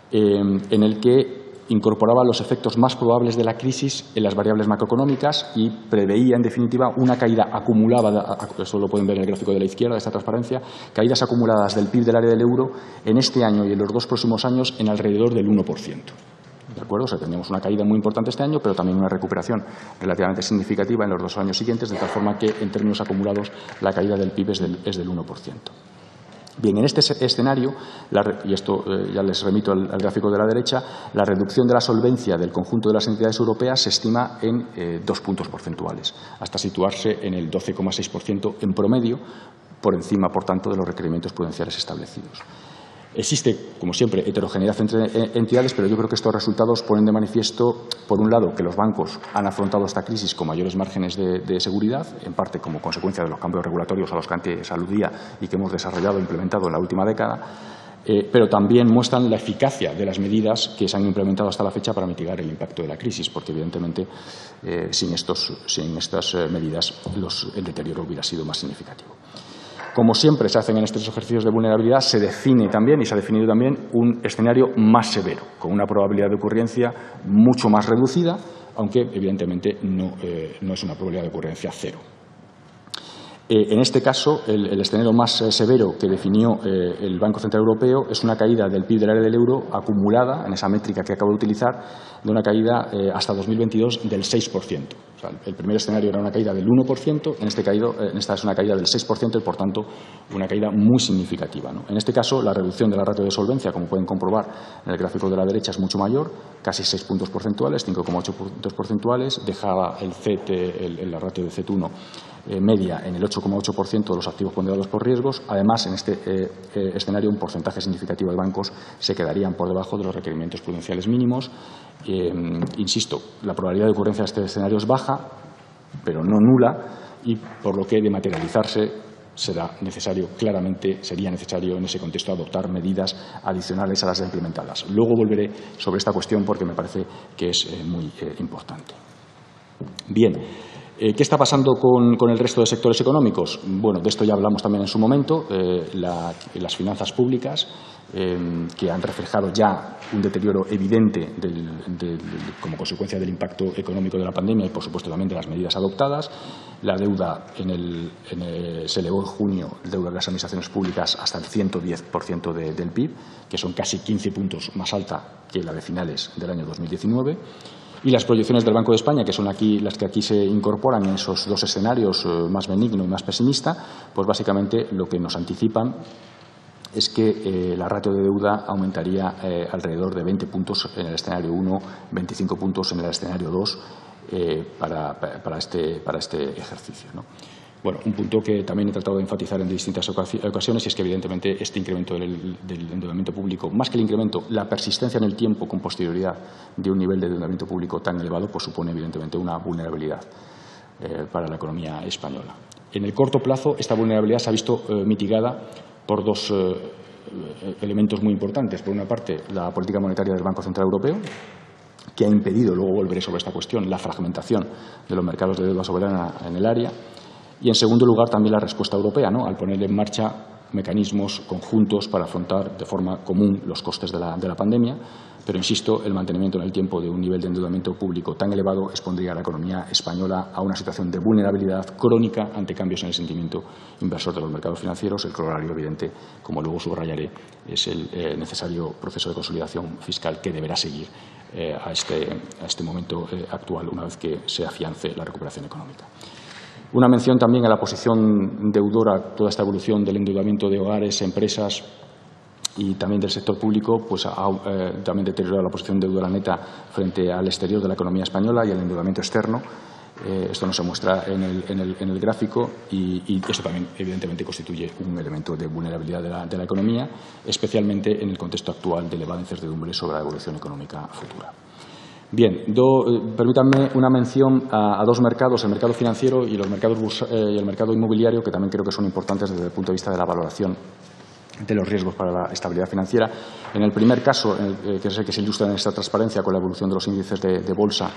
en el que incorporaba los efectos más probables de la crisis en las variables macroeconómicas y preveía, en definitiva, una caída acumulada, eso lo pueden ver en el gráfico de la izquierda, de esta transparencia, caídas acumuladas del PIB del área del euro en este año y en los 2 próximos años en alrededor del 1%. ¿De acuerdo? O sea, teníamos una caída muy importante este año, pero también una recuperación relativamente significativa en los 2 años siguientes, de tal forma que, en términos acumulados, la caída del PIB es del 1%. Bien, en este escenario, y esto ya les remito al gráfico de la derecha, la reducción de la solvencia del conjunto de las entidades europeas se estima en 2 puntos porcentuales, hasta situarse en el 12,6% en promedio, por encima, por tanto, de los requerimientos prudenciales establecidos. Existe, como siempre, heterogeneidad entre entidades, pero yo creo que estos resultados ponen de manifiesto, por un lado, que los bancos han afrontado esta crisis con mayores márgenes de seguridad, en parte como consecuencia de los cambios regulatorios a los que antes aludía y que hemos desarrollado e implementado en la última década, pero también muestran la eficacia de las medidas que se han implementado hasta la fecha para mitigar el impacto de la crisis, porque, evidentemente, sin estas medidas el deterioro hubiera sido más significativo. Como siempre se hacen en estos ejercicios de vulnerabilidad, se define también, y se ha definido también, un escenario más severo, con una probabilidad de ocurrencia mucho más reducida, aunque evidentemente no es una probabilidad de ocurrencia cero. En este caso, el escenario más severo que definió el Banco Central Europeo es una caída del PIB del área del euro acumulada, en esa métrica que acabo de utilizar, de una caída hasta 2022 del 6%. O sea, el primer escenario era una caída del 1%, en esta es una caída del 6% y, por tanto, una caída muy significativa, ¿no? En este caso, la reducción de la ratio de solvencia, como pueden comprobar en el gráfico de la derecha, es mucho mayor, casi 6 puntos porcentuales, 5,8 puntos porcentuales, dejaba la ratio de CET1 media en el 8,8% de los activos ponderados por riesgos. Además, en este escenario, un porcentaje significativo de bancos se quedarían por debajo de los requerimientos prudenciales mínimos. Insisto, la probabilidad de ocurrencia de este escenario es baja, pero no nula, y por lo que, de materializarse, sería necesario en ese contexto adoptar medidas adicionales a las ya implementadas. Luego volveré sobre esta cuestión porque me parece que es muy importante. Bien. ¿Qué está pasando con el resto de sectores económicos? Bueno, de esto ya hablamos también en su momento. Las finanzas públicas, que han reflejado ya un deterioro evidente como consecuencia del impacto económico de la pandemia y, por supuesto, también de las medidas adoptadas. La deuda se elevó en junio, la deuda de las administraciones públicas, hasta el 110% del PIB, que son casi 15 puntos más alta que la de finales del año 2019. Y las proyecciones del Banco de España, que son las que aquí se incorporan en esos 2 escenarios, más benigno y más pesimista, pues básicamente lo que nos anticipan es que la ratio de deuda aumentaría alrededor de 20 puntos en el escenario 1, 25 puntos en el escenario 2 para este ejercicio, ¿no? Bueno, un punto que también he tratado de enfatizar en distintas ocasiones es que, evidentemente, este incremento del endeudamiento público, más que el incremento, la persistencia en el tiempo con posterioridad de un nivel de endeudamiento público tan elevado, pues supone, evidentemente, una vulnerabilidad para la economía española. En el corto plazo, esta vulnerabilidad se ha visto mitigada por 2 elementos muy importantes. Por una parte, la política monetaria del Banco Central Europeo, que ha impedido, luego volveré sobre esta cuestión, la fragmentación de los mercados de deuda soberana en el área. Y, en segundo lugar, también la respuesta europea, ¿no?, al poner en marcha mecanismos conjuntos para afrontar de forma común los costes de la pandemia. Pero, insisto, el mantenimiento en el tiempo de un nivel de endeudamiento público tan elevado expondría a la economía española a una situación de vulnerabilidad crónica ante cambios en el sentimiento inversor de los mercados financieros. El corolario evidente, como luego subrayaré, es el necesario proceso de consolidación fiscal que deberá seguir a este momento actual, una vez que se afiance la recuperación económica. Una mención también a la posición deudora, toda esta evolución del endeudamiento de hogares, empresas y también del sector público, pues ha también deteriorado la posición de deuda neta frente al exterior de la economía española y el endeudamiento externo. Esto no se muestra en el gráfico y eso también, evidentemente, constituye un elemento de vulnerabilidad de la economía, especialmente en el contexto actual de elevada incertidumbre sobre la evolución económica futura. Bien, permítanme una mención a dos mercados, el mercado financiero y el mercado inmobiliario, que también creo que son importantes desde el punto de vista de la valoración de los riesgos para la estabilidad financiera. En el primer caso, que es el que se ilustra en esta transparencia con la evolución de los índices de bolsa,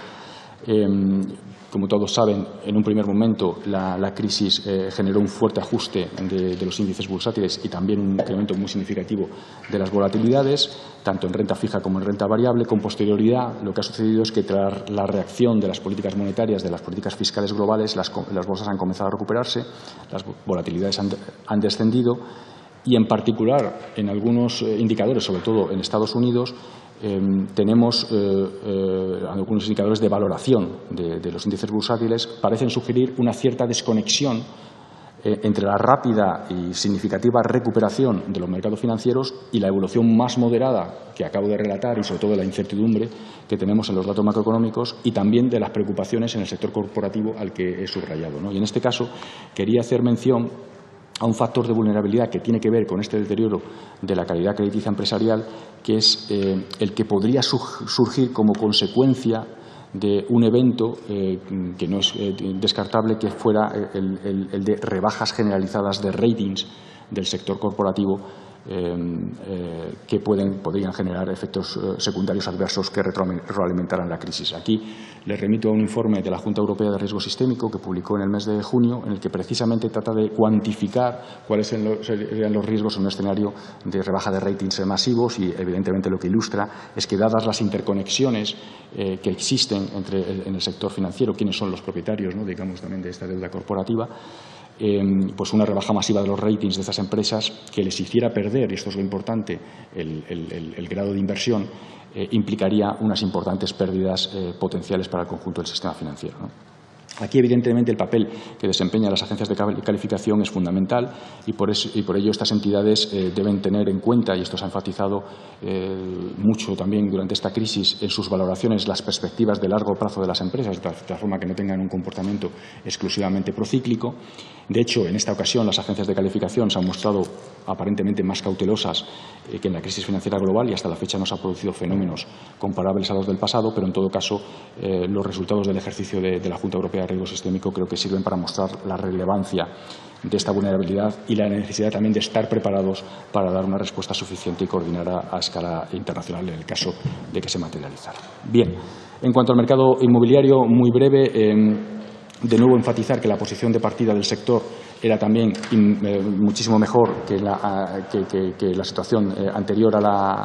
como todos saben, en un primer momento la crisis generó un fuerte ajuste de los índices bursátiles y también un incremento muy significativo de las volatilidades, tanto en renta fija como en renta variable. Con posterioridad, lo que ha sucedido es que tras la reacción de las políticas monetarias, de las políticas fiscales globales, las bolsas han comenzado a recuperarse, las volatilidades han descendido y, en particular, en algunos indicadores, sobre todo en Estados Unidos, tenemos algunos indicadores de valoración de los índices bursátiles parecen sugerir una cierta desconexión entre la rápida y significativa recuperación de los mercados financieros y la evolución más moderada que acabo de relatar y, sobre todo, de la incertidumbre que tenemos en los datos macroeconómicos y también de las preocupaciones en el sector corporativo al que he subrayado, ¿no? Y en este caso quería hacer mención a un factor de vulnerabilidad que tiene que ver con este deterioro de la calidad crediticia empresarial, que es el que podría surgir como consecuencia de un evento que no es descartable, que fuera el de rebajas generalizadas de ratings del sector corporativo que podrían generar efectos secundarios adversos que retroalimentaran la crisis. Aquí les remito a un informe de la Junta Europea de Riesgo Sistémico que publicó en el mes de junio, en el que precisamente trata de cuantificar cuáles serían los riesgos en un escenario de rebaja de ratings masivos y, evidentemente, lo que ilustra es que, dadas las interconexiones que existen en el sector financiero, quiénes son los propietarios, ¿no?, digamos, también de esta deuda corporativa, pues una rebaja masiva de los ratings de estas empresas que les hiciera perder, y esto es lo importante, el grado de inversión, implicaría unas importantes pérdidas potenciales para el conjunto del sistema financiero, ¿no? Aquí, evidentemente, el papel que desempeñan las agencias de calificación es fundamental y por ello estas entidades deben tener en cuenta, y esto se ha enfatizado mucho también durante esta crisis, en sus valoraciones las perspectivas de largo plazo de las empresas, de tal forma que no tengan un comportamiento exclusivamente procíclico. De hecho, en esta ocasión las agencias de calificación se han mostrado aparentemente más cautelosas que en la crisis financiera global y hasta la fecha no se han producido fenómenos comparables a los del pasado, pero en todo caso los resultados del ejercicio de la Junta Europea de Riesgo Sistémico creo que sirven para mostrar la relevancia de esta vulnerabilidad y la necesidad también de estar preparados para dar una respuesta suficiente y coordinada a escala internacional en el caso de que se materializara. Bien, en cuanto al mercado inmobiliario, muy breve, de nuevo enfatizar que la posición de partida del sector era también muchísimo mejor que la situación anterior a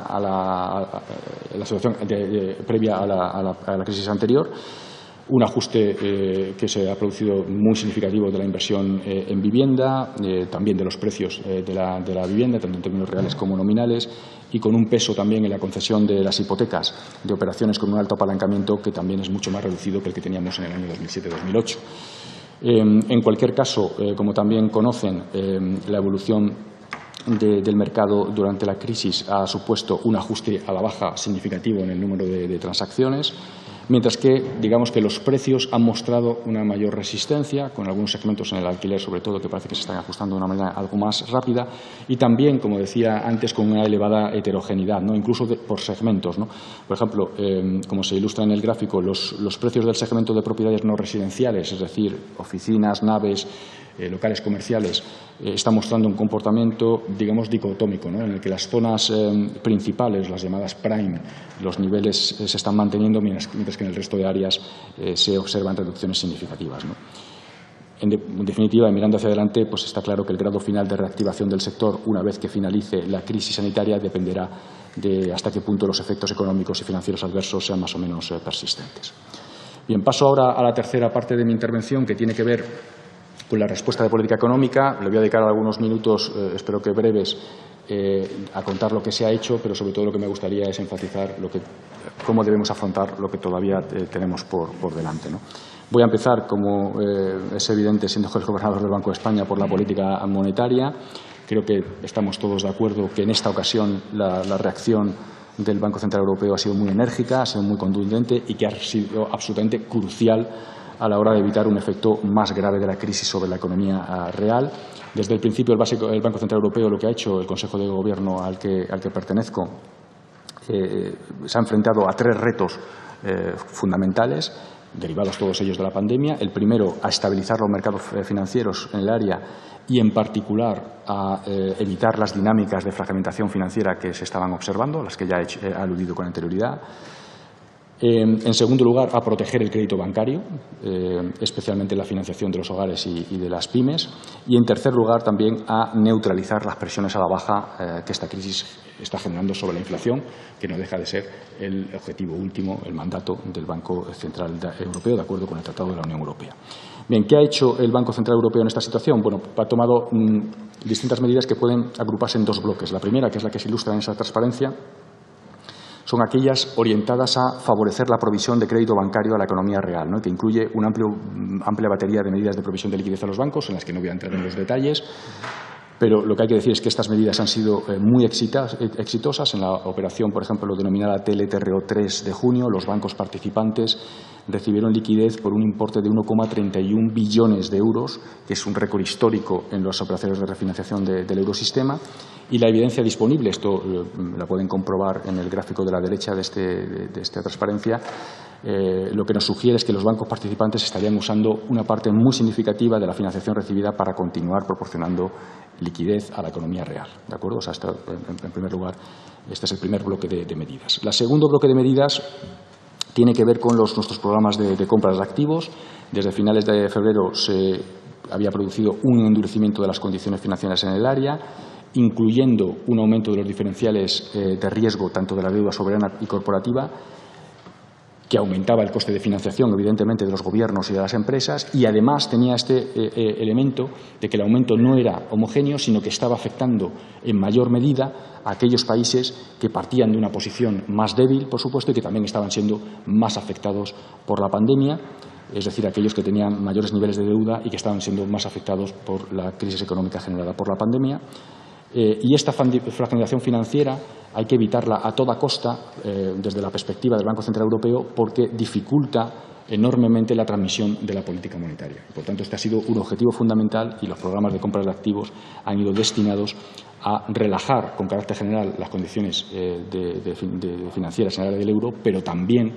la situación previa a la crisis anterior. Un ajuste que se ha producido muy significativo de la inversión en vivienda, también de los precios de la vivienda, tanto en términos reales como nominales, y con un peso también en la concesión de las hipotecas de operaciones con un alto apalancamiento que también es mucho más reducido que el que teníamos en el año 2007-2008. En cualquier caso, como también conocen, la evolución del mercado durante la crisis ha supuesto un ajuste a la baja significativo en el número de transacciones, mientras que, digamos, que los precios han mostrado una mayor resistencia, con algunos segmentos en el alquiler, sobre todo, que parece que se están ajustando de una manera algo más rápida, y también, como decía antes, con una elevada heterogeneidad, ¿no?, incluso por segmentos, ¿no? Por ejemplo, como se ilustra en el gráfico, los precios del segmento de propiedades no residenciales, es decir, oficinas, naves, locales comerciales, está mostrando un comportamiento, digamos, dicotómico, ¿no?, en el que las zonas principales, las llamadas prime, los niveles se están manteniendo, mientras que en el resto de áreas se observan reducciones significativas, ¿no? En definitiva, mirando hacia adelante, pues está claro que el grado final de reactivación del sector, una vez que finalice la crisis sanitaria, dependerá de hasta qué punto los efectos económicos y financieros adversos sean más o menos persistentes. Bien, paso ahora a la tercera parte de mi intervención, que tiene que ver con la respuesta de política económica. Le voy a dedicar algunos minutos, espero que breves, a contar lo que se ha hecho, pero sobre todo lo que me gustaría es enfatizar cómo debemos afrontar lo que todavía tenemos por delante, ¿no? Voy a empezar, como es evidente, siendo el gobernador del Banco de España, por la política monetaria, Creo que estamos todos de acuerdo que en esta ocasión la reacción del Banco Central Europeo ha sido muy enérgica, ha sido muy contundente y que ha sido absolutamente crucial a la hora de evitar un efecto más grave de la crisis sobre la economía real. Desde el principio, el Banco Central Europeo, lo que ha hecho el Consejo de Gobierno al que pertenezco, se ha enfrentado a 3 retos fundamentales, derivados todos ellos de la pandemia. El primero, a estabilizar los mercados financieros en el área y, en particular, a evitar las dinámicas de fragmentación financiera que se estaban observando, a las que ya he aludido con anterioridad. En segundo lugar, a proteger el crédito bancario, especialmente la financiación de los hogares y de las pymes. Y, en tercer lugar, también a neutralizar las presiones a la baja que esta crisis está generando sobre la inflación, que no deja de ser el objetivo último, el mandato del Banco Central Europeo, de acuerdo con el Tratado de la Unión Europea. Bien, ¿qué ha hecho el Banco Central Europeo en esta situación? Bueno, ha tomado distintas medidas que pueden agruparse en 2 bloques. La primera, que es la que se ilustra en esa transparencia, son aquellas orientadas a favorecer la provisión de crédito bancario a la economía real, ¿no?, que incluye una amplia batería de medidas de provisión de liquidez a los bancos, en las que no voy a entrar en los detalles, pero lo que hay que decir es que estas medidas han sido muy exitosas. En la operación, por ejemplo, denominada TLTRO3 de junio, los bancos participantes recibieron liquidez por un importe de 1,31 billones de euros, que es un récord histórico en las operaciones de refinanciación del eurosistema. Y la evidencia disponible, esto la pueden comprobar en el gráfico de la derecha de esta transparencia, lo que nos sugiere es que los bancos participantes estarían usando una parte muy significativa de la financiación recibida para continuar proporcionando liquidez a la economía real, ¿de acuerdo? O sea, en primer lugar, este es el primer bloque de medidas. El segundo bloque de medidas tiene que ver con nuestros programas de compras de activos. Desde finales de febrero se había producido un endurecimiento de las condiciones financieras en el área, incluyendo un aumento de los diferenciales de riesgo tanto de la deuda soberana y corporativa, que aumentaba el coste de financiación, evidentemente, de los gobiernos y de las empresas, y además tenía este elemento de que el aumento no era homogéneo, sino que estaba afectando en mayor medida a aquellos países que partían de una posición más débil, por supuesto, y que también estaban siendo más afectados por la pandemia, es decir, aquellos que tenían mayores niveles de deuda y que estaban siendo más afectados por la crisis económica generada por la pandemia. Y esta fragmentación financiera hay que evitarla a toda costa desde la perspectiva del Banco Central Europeo, porque dificulta enormemente la transmisión de la política monetaria. Por tanto, este ha sido un objetivo fundamental y los programas de compras de activos han ido destinados a relajar con carácter general las condiciones financieras en el área del euro, pero también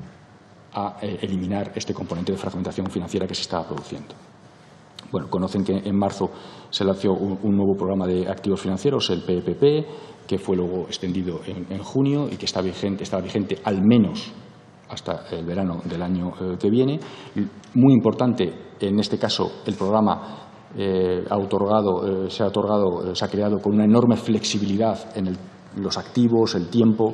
a eliminar este componente de fragmentación financiera que se estaba produciendo. Bueno, conocen que en marzo se lanzó un nuevo programa de activos financieros, el PEPP, que fue luego extendido en junio y que está vigente al menos hasta el verano del año que viene. Muy importante, en este caso, el programa se ha creado con una enorme flexibilidad en los activos, el tiempo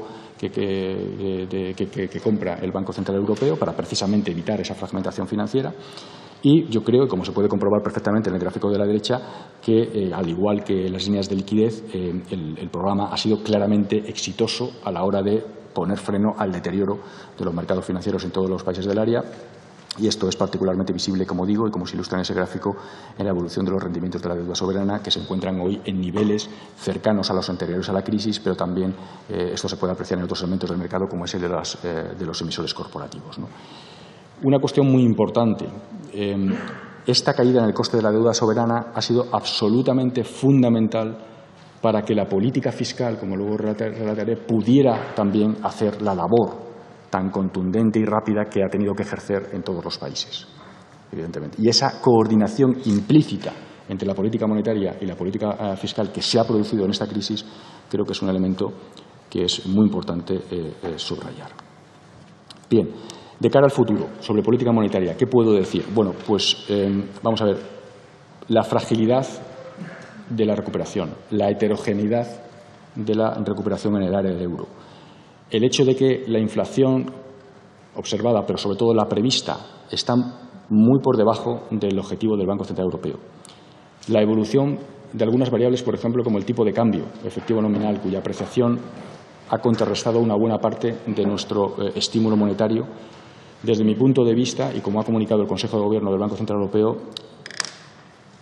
que compra el Banco Central Europeo para precisamente evitar esa fragmentación financiera. Y yo creo, como se puede comprobar perfectamente en el gráfico de la derecha, que al igual que las líneas de liquidez, el programa ha sido claramente exitoso a la hora de poner freno al deterioro de los mercados financieros en todos los países del área. Y esto es particularmente visible, como digo, y como se ilustra en ese gráfico, en la evolución de los rendimientos de la deuda soberana, que se encuentran hoy en niveles cercanos a los anteriores a la crisis, pero también esto se puede apreciar en otros elementos del mercado, como es el de los emisores corporativos, ¿no? Una cuestión muy importante. Esta caída en el coste de la deuda soberana ha sido absolutamente fundamental para que la política fiscal, como luego relataré, pudiera también hacer la labor tan contundente y rápida que ha tenido que ejercer en todos los países, evidentemente. Y esa coordinación implícita entre la política monetaria y la política fiscal que se ha producido en esta crisis, creo que es un elemento que es muy importante subrayar. Bien. De cara al futuro, sobre política monetaria, ¿qué puedo decir? Bueno, pues vamos a ver, la fragilidad de la recuperación, la heterogeneidad de la recuperación en el área del euro, el hecho de que la inflación observada, pero sobre todo la prevista, está muy por debajo del objetivo del Banco Central Europeo, la evolución de algunas variables, por ejemplo, como el tipo de cambio efectivo nominal, cuya apreciación ha contrarrestado una buena parte de nuestro estímulo monetario. Desde mi punto de vista, y como ha comunicado el Consejo de Gobierno del Banco Central Europeo,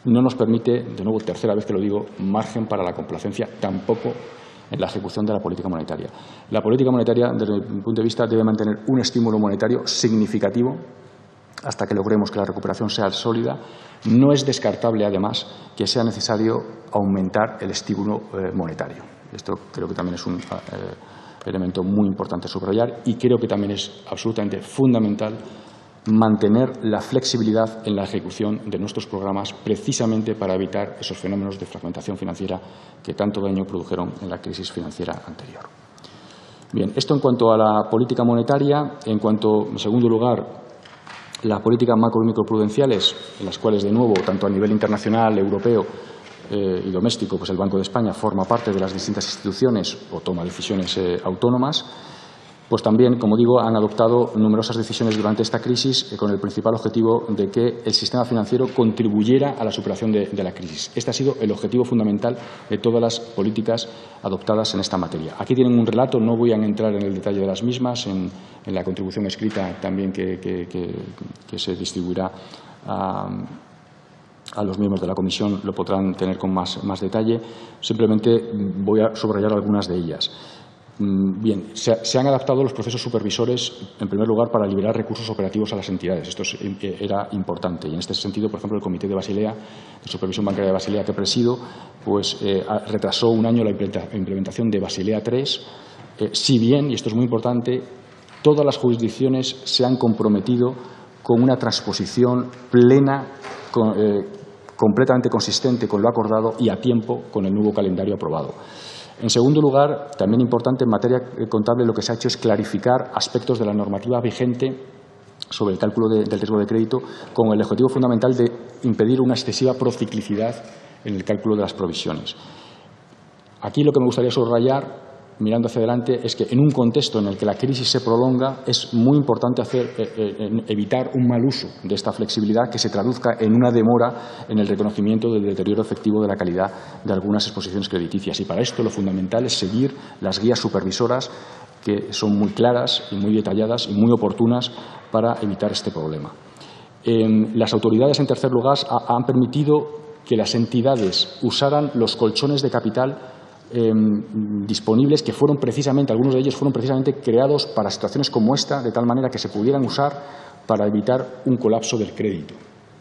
no nos permite, de nuevo, tercera vez que lo digo, margen para la complacencia, tampoco en la ejecución de la política monetaria. La política monetaria, desde mi punto de vista, debe mantener un estímulo monetario significativo hasta que logremos que la recuperación sea sólida. No es descartable, además, que sea necesario aumentar el estímulo monetario. Esto creo que también es un elemento muy importante a subrayar y creo que también es absolutamente fundamental mantener la flexibilidad en la ejecución de nuestros programas, precisamente para evitar esos fenómenos de fragmentación financiera que tanto daño produjeron en la crisis financiera anterior. Bien, esto en cuanto a la política monetaria. En cuanto, en segundo lugar, la política macro y microprudenciales, en las cuales, de nuevo, tanto a nivel internacional, europeo y doméstico, pues el Banco de España forma parte de las distintas instituciones o toma decisiones autónomas, pues también, como digo, han adoptado numerosas decisiones durante esta crisis con el principal objetivo de que el sistema financiero contribuyera a la superación de la crisis. Este ha sido el objetivo fundamental de todas las políticas adoptadas en esta materia. Aquí tienen un relato, no voy a entrar en el detalle de las mismas, en la contribución escrita también que se distribuirá a los miembros de la comisión, lo podrán tener con más detalle. Simplemente voy a subrayar algunas de ellas. Bien, se han adaptado los procesos supervisores, en primer lugar, para liberar recursos operativos a las entidades. Esto era importante y, en este sentido, por ejemplo, el Comité de Basilea, de Supervisión Bancaria de Basilea, que presido, pues retrasó un año la implementación de Basilea III, si bien, y esto es muy importante, todas las jurisdicciones se han comprometido con una transposición plena, completamente consistente con lo acordado y a tiempo con el nuevo calendario aprobado. En segundo lugar, también importante, en materia contable, lo que se ha hecho es clarificar aspectos de la normativa vigente sobre el cálculo del riesgo de crédito, con el objetivo fundamental de impedir una excesiva prociclicidad en el cálculo de las provisiones. Aquí lo que me gustaría subrayar, mirando hacia adelante, es que en un contexto en el que la crisis se prolonga es muy importante evitar un mal uso de esta flexibilidad que se traduzca en una demora en el reconocimiento del deterioro efectivo de la calidad de algunas exposiciones crediticias. Y para esto lo fundamental es seguir las guías supervisoras, que son muy claras y muy detalladas y muy oportunas para evitar este problema. Las autoridades, en tercer lugar, han permitido que las entidades usaran los colchones de capital disponibles, que fueron precisamente, algunos de ellos fueron precisamente creados para situaciones como esta, de tal manera que se pudieran usar para evitar un colapso del crédito.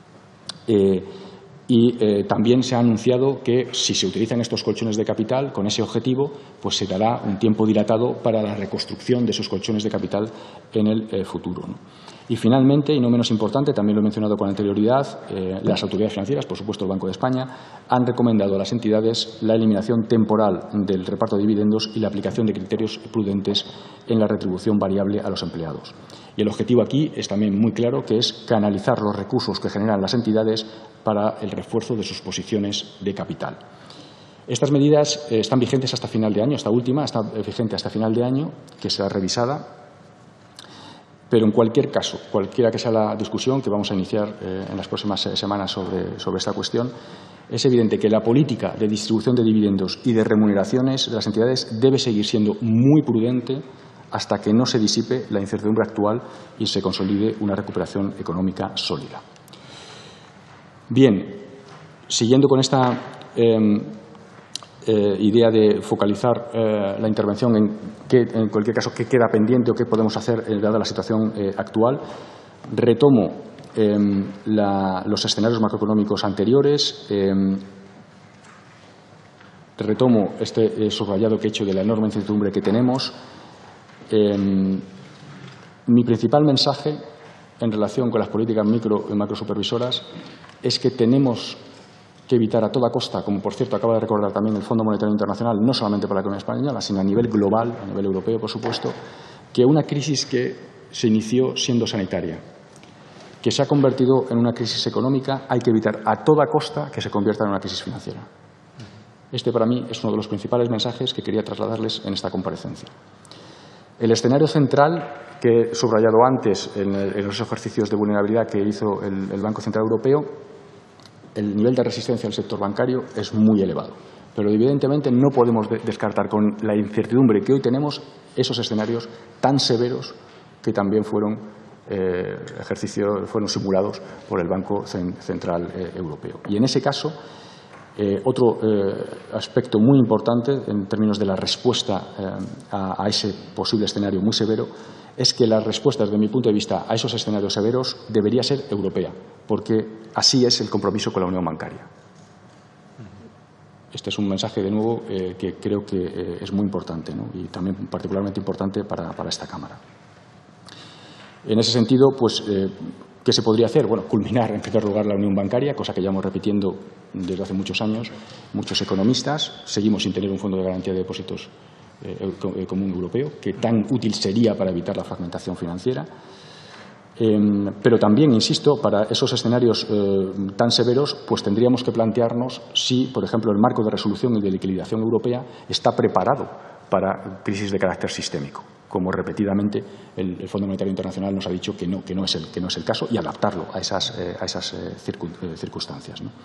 También se ha anunciado que, si se utilizan estos colchones de capital con ese objetivo, pues se dará un tiempo dilatado para la reconstrucción de esos colchones de capital en el futuro, ¿no? Y, finalmente, y no menos importante, también lo he mencionado con anterioridad, las autoridades financieras, por supuesto el Banco de España, han recomendado a las entidades la eliminación temporal del reparto de dividendos y la aplicación de criterios prudentes en la retribución variable a los empleados. Y el objetivo aquí es también muy claro, que es canalizar los recursos que generan las entidades para el refuerzo de sus posiciones de capital. Estas medidas están vigentes hasta final de año, esta última está vigente hasta final de año, que será revisada. Pero, en cualquier caso, cualquiera que sea la discusión que vamos a iniciar en las próximas semanas sobre esta cuestión, es evidente que la política de distribución de dividendos y de remuneraciones de las entidades debe seguir siendo muy prudente hasta que no se disipe la incertidumbre actual y se consolide una recuperación económica sólida. Bien, siguiendo con esta idea de focalizar la intervención en cualquier caso, qué queda pendiente o qué podemos hacer dada la situación actual, retomo los escenarios macroeconómicos anteriores, retomo este subrayado que he hecho de la enorme incertidumbre que tenemos. Mi principal mensaje en relación con las políticas micro y macrosupervisoras es que tenemos que evitar a toda costa, como por cierto acaba de recordar también el Fondo Monetario Internacional, no solamente para la economía española, sino a nivel global, a nivel europeo, por supuesto, que una crisis que se inició siendo sanitaria, que se ha convertido en una crisis económica, hay que evitar a toda costa que se convierta en una crisis financiera. Este, para mí, es uno de los principales mensajes que quería trasladarles en esta comparecencia. El escenario central, que he subrayado antes en los ejercicios de vulnerabilidad que hizo el Banco Central Europeo, el nivel de resistencia del sector bancario es muy elevado. Pero, evidentemente, no podemos descartar, con la incertidumbre que hoy tenemos, esos escenarios tan severos que también fueron fueron simulados por el Banco Central Europeo. Y en ese caso, otro aspecto muy importante en términos de la respuesta a ese posible escenario muy severo es que la respuesta, desde mi punto de vista, a esos escenarios severos debería ser europea, porque así es el compromiso con la unión bancaria. Este es un mensaje, de nuevo, que creo que es muy importante, ¿no? Y también particularmente importante para esta Cámara. En ese sentido, pues, ¿qué se podría hacer? Bueno, culminar, en primer lugar, la unión bancaria, cosa que llevamos repitiendo desde hace muchos años muchos economistas. Seguimos sin tener un fondo de garantía de depósitos común europeo, que tan útil sería para evitar la fragmentación financiera. Pero también, insisto, para esos escenarios tan severos, pues tendríamos que plantearnos si, por ejemplo, el marco de resolución y de liquidación europea está preparado para crisis de carácter sistémico, como repetidamente el Fondo Monetario Internacional nos ha dicho que no es el caso, y adaptarlo a esas circunstancias, ¿no?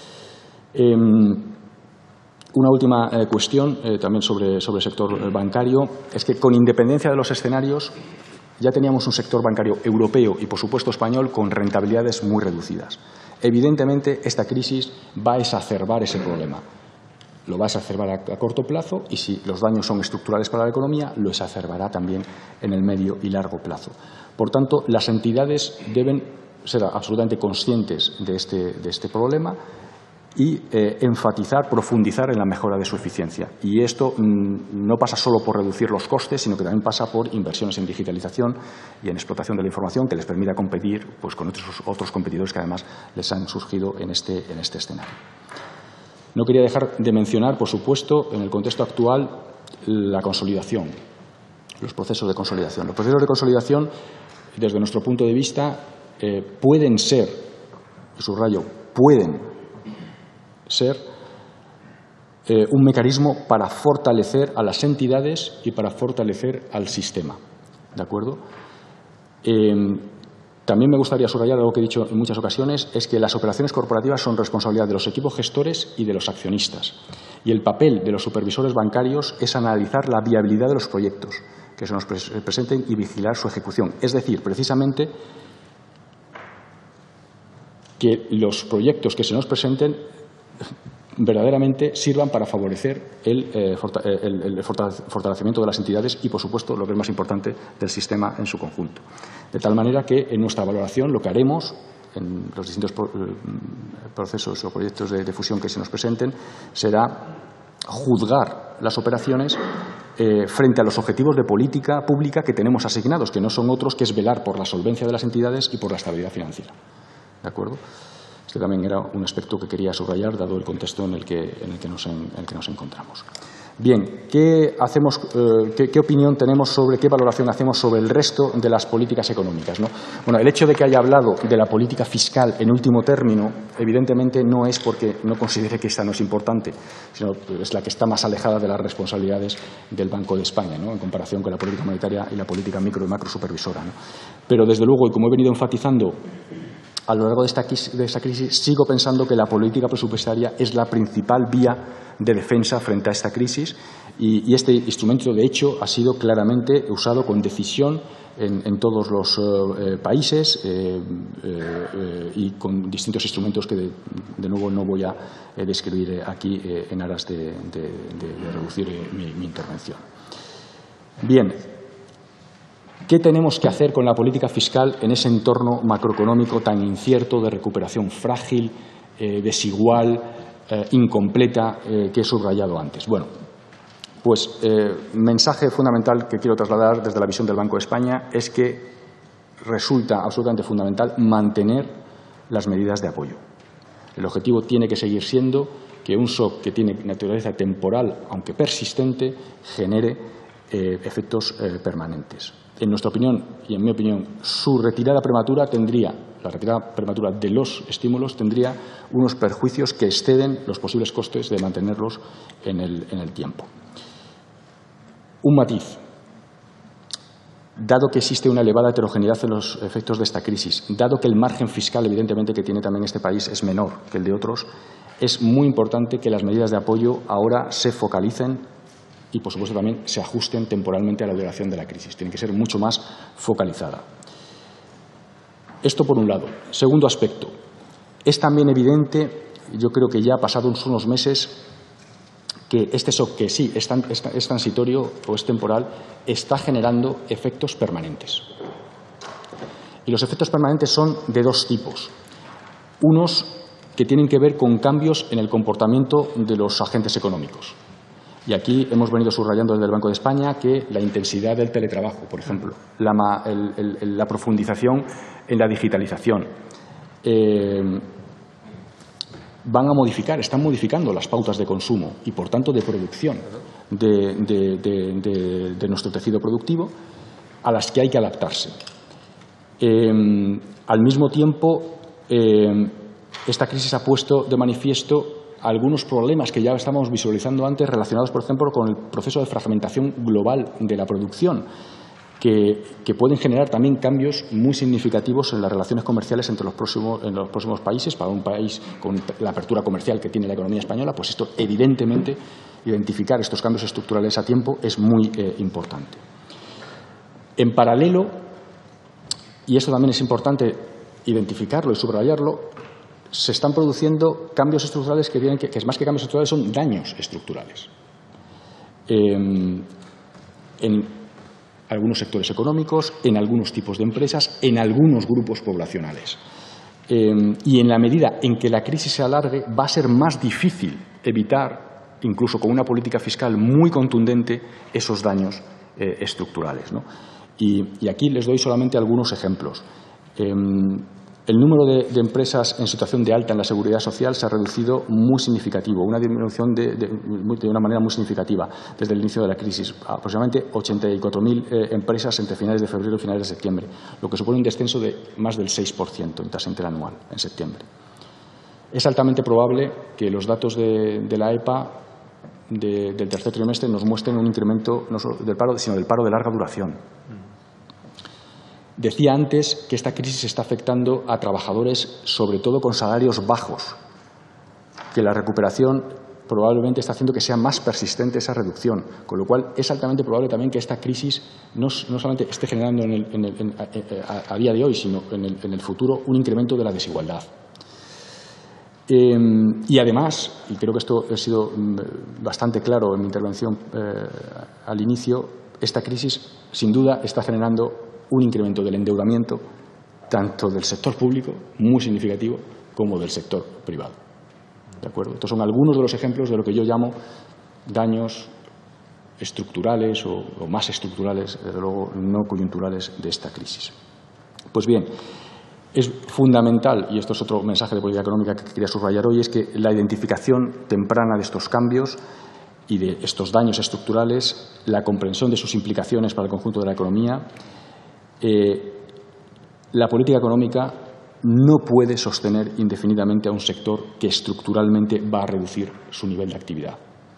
Una última cuestión también sobre el sector bancario es que, con independencia de los escenarios, ya teníamos un sector bancario europeo y, por supuesto, español con rentabilidades muy reducidas. Evidentemente, esta crisis va a exacerbar ese problema. Lo va a exacerbar a corto plazo y, si los daños son estructurales para la economía, lo exacerbará también en el medio y largo plazo. Por tanto, las entidades deben ser absolutamente conscientes de este problema y enfatizar, profundizar en la mejora de su eficiencia. Y esto no pasa solo por reducir los costes, sino que también pasa por inversiones en digitalización y en explotación de la información que les permita competir, pues, con otros competidores que además les han surgido en este escenario. No quería dejar de mencionar, por supuesto, en el contexto actual, la consolidación, los procesos de consolidación. Los procesos de consolidación, desde nuestro punto de vista, pueden ser, subrayo, pueden ser un mecanismo para fortalecer a las entidades y para fortalecer al sistema. ¿De acuerdo? También me gustaría subrayar algo que he dicho en muchas ocasiones, es que las operaciones corporativas son responsabilidad de los equipos gestores y de los accionistas. Y el papel de los supervisores bancarios es analizar la viabilidad de los proyectos que se nos presenten y vigilar su ejecución. Es decir, precisamente, que los proyectos que se nos presenten verdaderamente sirvan para favorecer el fortalecimiento de las entidades y, por supuesto, lo que es más importante, del sistema en su conjunto. De tal manera que, en nuestra valoración, lo que haremos en los distintos procesos o proyectos de fusión que se nos presenten será juzgar las operaciones frente a los objetivos de política pública que tenemos asignados, que no son otros que es velar por la solvencia de las entidades y por la estabilidad financiera. ¿De acuerdo? Este también era un aspecto que quería subrayar, dado el contexto en el que nos encontramos. Bien, ¿qué opinión tenemos qué valoración hacemos sobre el resto de las políticas económicas, ¿no? Bueno, el hecho de que haya hablado de la política fiscal en último término, evidentemente no es porque no considere que esta no es importante, sino es la que está más alejada de las responsabilidades del Banco de España, ¿no?, en comparación con la política monetaria y la política micro y macro supervisora, ¿no? Pero, desde luego, y como he venido enfatizando a lo largo de esta crisis, sigo pensando que la política presupuestaria es la principal vía de defensa frente a esta crisis, y este instrumento, de hecho, ha sido claramente usado con decisión en todos los países y con distintos instrumentos que, de nuevo, no voy a describir aquí en aras de reducir mi intervención. Bien. ¿Qué tenemos que hacer con la política fiscal en ese entorno macroeconómico tan incierto, de recuperación frágil, desigual, incompleta, que he subrayado antes? Bueno, pues mensaje fundamental que quiero trasladar desde la visión del Banco de España es que resulta absolutamente fundamental mantener las medidas de apoyo. El objetivo tiene que seguir siendo que un shock que tiene naturaleza temporal, aunque persistente, genere efectos permanentes. En nuestra opinión y en mi opinión, la retirada prematura de los estímulos tendría unos perjuicios que exceden los posibles costes de mantenerlos en el tiempo. Un matiz. Dado que existe una elevada heterogeneidad en los efectos de esta crisis, dado que el margen fiscal, evidentemente, que tiene también este país es menor que el de otros, es muy importante que las medidas de apoyo ahora se focalicen y, por supuesto, también se ajusten temporalmente a la duración de la crisis. Tiene que ser mucho más focalizada. Esto por un lado. Segundo aspecto. Es también evidente, yo creo que ya pasados unos meses, que este shock, que sí es transitorio o es temporal, está generando efectos permanentes. Y los efectos permanentes son de dos tipos. Unos que tienen que ver con cambios en el comportamiento de los agentes económicos. Y aquí hemos venido subrayando desde el Banco de España que la intensidad del teletrabajo, por ejemplo, la profundización en la digitalización, están modificando las pautas de consumo y, por tanto, de producción de nuestro tejido productivo, a las que hay que adaptarse. Al mismo tiempo, esta crisis ha puesto de manifiesto algunos problemas que ya estábamos visualizando antes, relacionados, por ejemplo, con el proceso de fragmentación global de la producción, que pueden generar también cambios muy significativos en las relaciones comerciales en los próximos países. Para un país con la apertura comercial que tiene la economía española, pues esto, evidentemente, identificar estos cambios estructurales a tiempo es muy importante. En paralelo, y esto también es importante identificarlo y subrayarlo, se están produciendo cambios estructurales que es más que cambios estructurales, son daños estructurales. En algunos sectores económicos, en algunos tipos de empresas, en algunos grupos poblacionales. Y en la medida en que la crisis se alargue, va a ser más difícil evitar, incluso con una política fiscal muy contundente, esos daños estructurales, ¿no? Y aquí les doy solamente algunos ejemplos. El número de empresas en situación de alta en la seguridad social se ha reducido muy significativo, una disminución de una manera muy significativa desde el inicio de la crisis, aproximadamente 84.000 empresas entre finales de febrero y finales de septiembre, lo que supone un descenso de más del 6% en tasa interanual en septiembre. Es altamente probable que los datos de la EPA del tercer trimestre nos muestren un incremento no solo del paro, sino del paro de larga duración. Decía antes que esta crisis está afectando a trabajadores, sobre todo con salarios bajos, que la recuperación probablemente está haciendo que sea más persistente esa reducción, con lo cual es altamente probable también que esta crisis no solamente esté generando a día de hoy, sino en el futuro, un incremento de la desigualdad. Y además, y creo que esto ha sido bastante claro en mi intervención al inicio, esta crisis sin duda está generando un incremento del endeudamiento tanto del sector público, muy significativo, como del sector privado. ¿De acuerdo? Estos son algunos de los ejemplos de lo que yo llamo daños estructurales o más estructurales, desde luego no coyunturales, de esta crisis. Pues bien, es fundamental, y esto es otro mensaje de política económica que quería subrayar hoy, es que la identificación temprana de estos cambios y de estos daños estructurales, la comprensión de sus implicaciones para el conjunto de la economía. La política económica no puede sostener indefinidamente a un sector que estructuralmente va a reducir su nivel de actividad.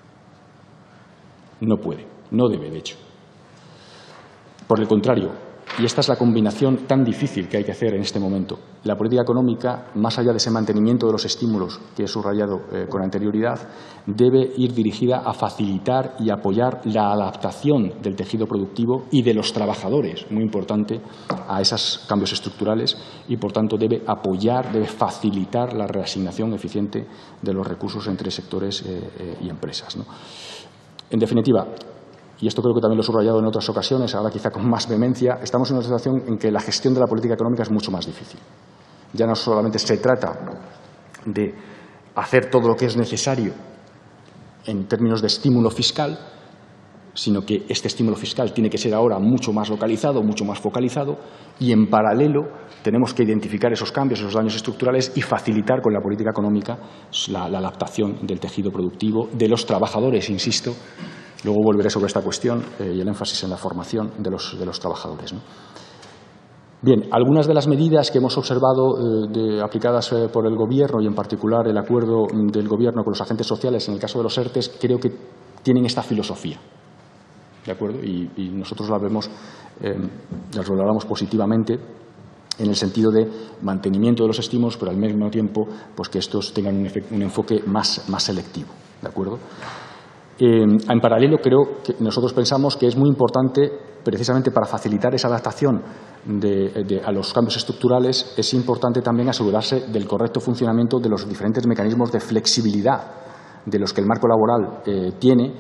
No puede, no debe, de hecho. Por el contrario, y esta es la combinación tan difícil que hay que hacer en este momento, la política económica, más allá de ese mantenimiento de los estímulos que he subrayado con anterioridad, debe ir dirigida a facilitar y apoyar la adaptación del tejido productivo y de los trabajadores, muy importante, a esos cambios estructurales y, por tanto, debe apoyar, debe facilitar la reasignación eficiente de los recursos entre sectores y empresas, ¿no? En definitiva, y esto creo que también lo he subrayado en otras ocasiones, ahora quizá con más vehemencia, estamos en una situación en que la gestión de la política económica es mucho más difícil. Ya no solamente se trata de hacer todo lo que es necesario en términos de estímulo fiscal, sino que este estímulo fiscal tiene que ser ahora mucho más localizado, mucho más focalizado, y en paralelo tenemos que identificar esos cambios, esos daños estructurales y facilitar con la política económica la adaptación del tejido productivo, de los trabajadores, insisto. Luego volveré sobre esta cuestión y el énfasis en la formación de los trabajadores, ¿no? Bien, algunas de las medidas que hemos observado aplicadas por el Gobierno y, en particular, el acuerdo del Gobierno con los agentes sociales en el caso de los ERTE, creo que tienen esta filosofía, ¿de acuerdo? Y nosotros las valoramos positivamente en el sentido de mantenimiento de los estímulos, pero al mismo tiempo pues que estos tengan un enfoque más selectivo, ¿de acuerdo? En paralelo, creo que nosotros pensamos que es muy importante, precisamente para facilitar esa adaptación a los cambios estructurales, es importante también asegurarse del correcto funcionamiento de los diferentes mecanismos de flexibilidad de los que el marco laboral tiene,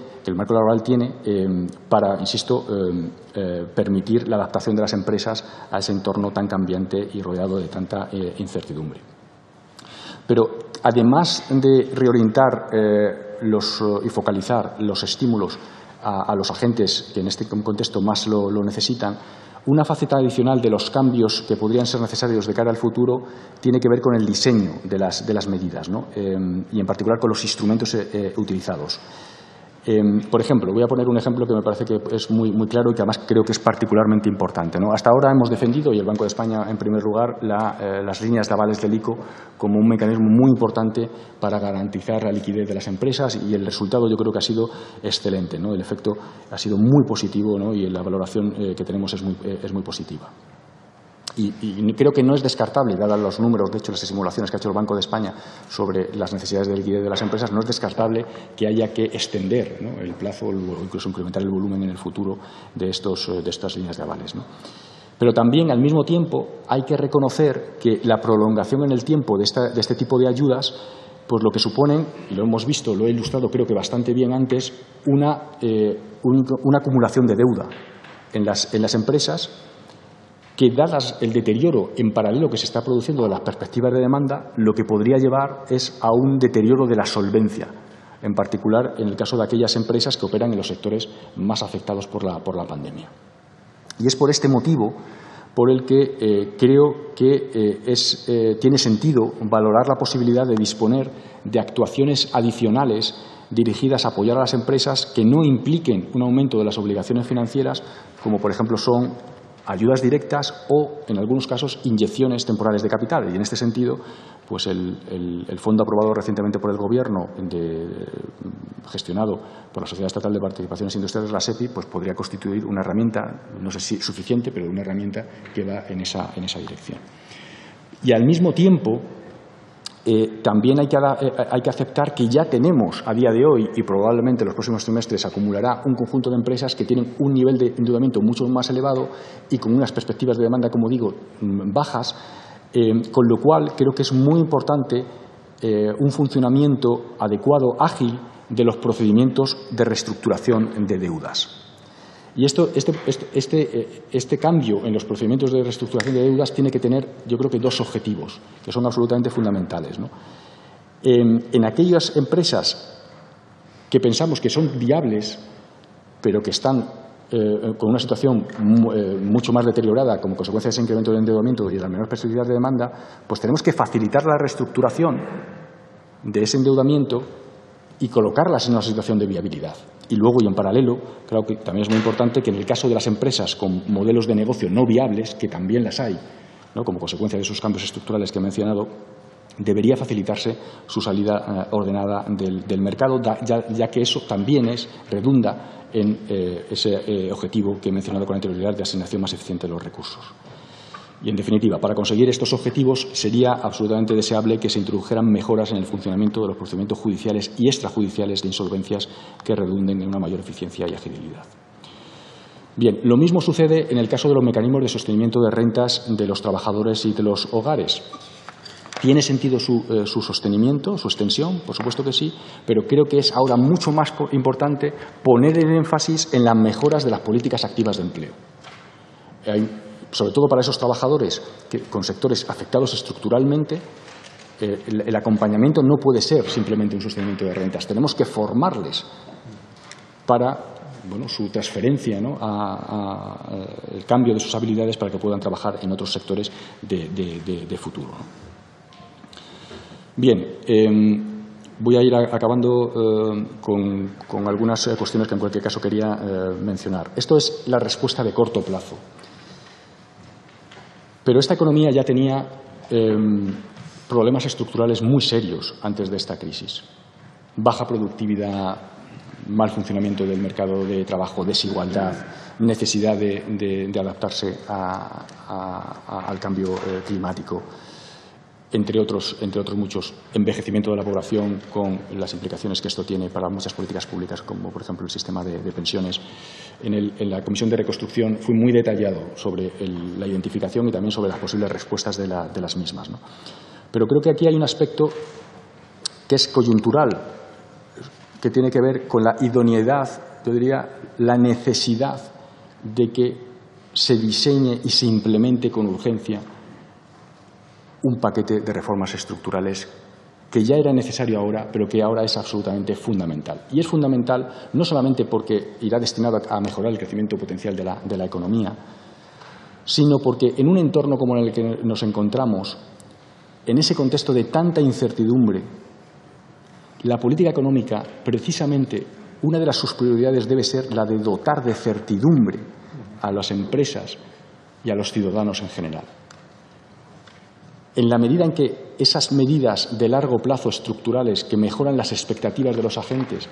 para, insisto, permitir la adaptación de las empresas a ese entorno tan cambiante y rodeado de tanta incertidumbre. Pero, además de reorientar y focalizar los estímulos a los agentes que en este contexto más lo necesitan, una faceta adicional de los cambios que podrían ser necesarios de cara al futuro tiene que ver con el diseño de las medidas, ¿no? Y en particular con los instrumentos utilizados. Por ejemplo, voy a poner un ejemplo que me parece que es muy claro y que además creo que es particularmente importante, ¿no? Hasta ahora hemos defendido, y el Banco de España en primer lugar, las líneas de avales del ICO como un mecanismo muy importante para garantizar la liquidez de las empresas, y el resultado yo creo que ha sido excelente, ¿no? El efecto ha sido muy positivo, ¿no? Y la valoración que tenemos es muy positiva. Y creo que no es descartable, dados los números, de hecho, las simulaciones que ha hecho el Banco de España sobre las necesidades de liquidez de las empresas, no es descartable que haya que extender, ¿no?, el plazo o incluso incrementar el volumen en el futuro de estas líneas de avales, ¿no? Pero también, al mismo tiempo, hay que reconocer que la prolongación en el tiempo de este tipo de ayudas, pues lo que suponen, y lo hemos visto, lo he ilustrado creo que bastante bien antes, una acumulación de deuda en las empresas, que, dadas el deterioro en paralelo que se está produciendo de las perspectivas de demanda, lo que podría llevar es a un deterioro de la solvencia, en particular en el caso de aquellas empresas que operan en los sectores más afectados por la pandemia. Y es por este motivo por el que creo que tiene sentido valorar la posibilidad de disponer de actuaciones adicionales dirigidas a apoyar a las empresas que no impliquen un aumento de las obligaciones financieras, como por ejemplo son ayudas directas o, en algunos casos, inyecciones temporales de capital. Y en este sentido, pues el fondo aprobado recientemente por el Gobierno, gestionado por la Sociedad Estatal de Participaciones Industriales, la SEPI, pues podría constituir una herramienta, no sé si suficiente, pero una herramienta que va en esa dirección. Y al mismo tiempo, también hay que aceptar que ya tenemos a día de hoy, y probablemente en los próximos trimestres acumulará, un conjunto de empresas que tienen un nivel de endeudamiento mucho más elevado y con unas perspectivas de demanda, como digo, bajas, con lo cual creo que es muy importante un funcionamiento adecuado, ágil, de los procedimientos de reestructuración de deudas. Y este cambio en los procedimientos de reestructuración de deudas tiene que tener, yo creo que, dos objetivos que son absolutamente fundamentales, ¿no? En aquellas empresas que pensamos que son viables, pero que están con una situación mucho más deteriorada como consecuencia de ese incremento de endeudamiento y de las menores perspectivas de demanda, pues tenemos que facilitar la reestructuración de ese endeudamiento y colocarlas en una situación de viabilidad. Y luego, y en paralelo, creo que también es muy importante que en el caso de las empresas con modelos de negocio no viables, que también las hay, ¿no?, como consecuencia de esos cambios estructurales que he mencionado, debería facilitarse su salida ordenada del mercado, ya que eso también redunda en ese objetivo que he mencionado con anterioridad de asignación más eficiente de los recursos. Y, en definitiva, para conseguir estos objetivos sería absolutamente deseable que se introdujeran mejoras en el funcionamiento de los procedimientos judiciales y extrajudiciales de insolvencias que redunden en una mayor eficiencia y agilidad. Bien, lo mismo sucede en el caso de los mecanismos de sostenimiento de rentas de los trabajadores y de los hogares. ¿Tiene sentido su sostenimiento, su extensión? Por supuesto que sí, pero creo que es ahora mucho más importante poner el énfasis en las mejoras de las políticas activas de empleo. Sobre todo para esos trabajadores con sectores afectados estructuralmente, el acompañamiento no puede ser simplemente un sostenimiento de rentas. Tenemos que formarles para su transferencia, ¿no?, el cambio de sus habilidades para que puedan trabajar en otros sectores de futuro, ¿no? Bien, voy a ir acabando con algunas cuestiones que en cualquier caso quería mencionar. Esto es la respuesta de corto plazo. Pero esta economía ya tenía problemas estructurales muy serios antes de esta crisis. Baja productividad, mal funcionamiento del mercado de trabajo, desigualdad, necesidad de adaptarse al cambio climático. entre otros muchos, envejecimiento de la población con las implicaciones que esto tiene para muchas políticas públicas, como por ejemplo el sistema de pensiones. En la Comisión de Reconstrucción fui muy detallado sobre la identificación y también sobre las posibles respuestas de las mismas, ¿no? Pero creo que aquí hay un aspecto que es coyuntural, que tiene que ver con la idoneidad, yo diría, la necesidad de que se diseñe y se implemente con urgencia un paquete de reformas estructurales que ya era necesario ahora, pero que ahora es absolutamente fundamental. Y es fundamental no solamente porque irá destinado a mejorar el crecimiento potencial de la economía, sino porque en un entorno como en el que nos encontramos, en ese contexto de tanta incertidumbre, la política económica, precisamente, una de sus prioridades debe ser la de dotar de certidumbre a las empresas y a los ciudadanos en general. En la medida en que esas medidas de largo plazo estructurales que mejoran las expectativas de los agentes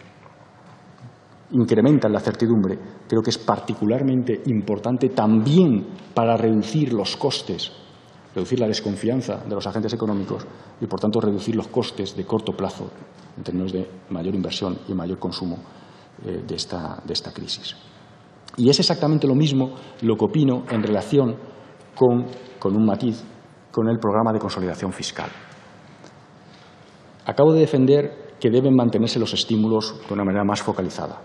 incrementan la certidumbre, creo que es particularmente importante también para reducir los costes, reducir la desconfianza de los agentes económicos y, por tanto, reducir los costes de corto plazo en términos de mayor inversión y mayor consumo de esta crisis. Y es exactamente lo mismo lo que opino en relación con un matiz, con el programa de consolidación fiscal. Acabo de defender que deben mantenerse los estímulos de una manera más focalizada.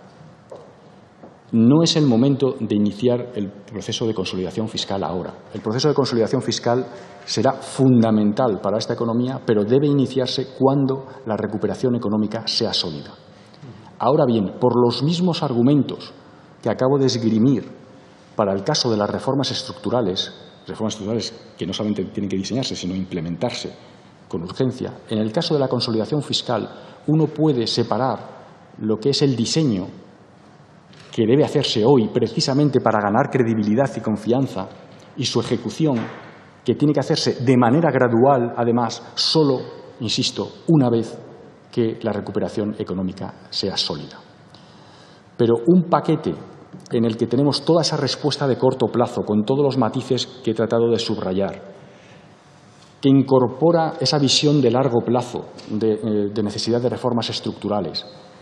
No es el momento de iniciar el proceso de consolidación fiscal ahora. El proceso de consolidación fiscal será fundamental para esta economía, pero debe iniciarse cuando la recuperación económica sea sólida. Ahora bien, por los mismos argumentos que acabo de esgrimir para el caso de las reformas estructurales que no solamente tienen que diseñarse, sino implementarse con urgencia, en el caso de la consolidación fiscal uno puede separar lo que es el diseño que debe hacerse hoy precisamente para ganar credibilidad y confianza y su ejecución, que tiene que hacerse de manera gradual, además, solo, insisto, una vez que la recuperación económica sea sólida. Pero un paquete en el que tenemos toda esa respuesta de corto plazo, con todos los matices que he tratado de subrayar, que incorpora esa visión de largo plazo de necesidad de reformas estructurales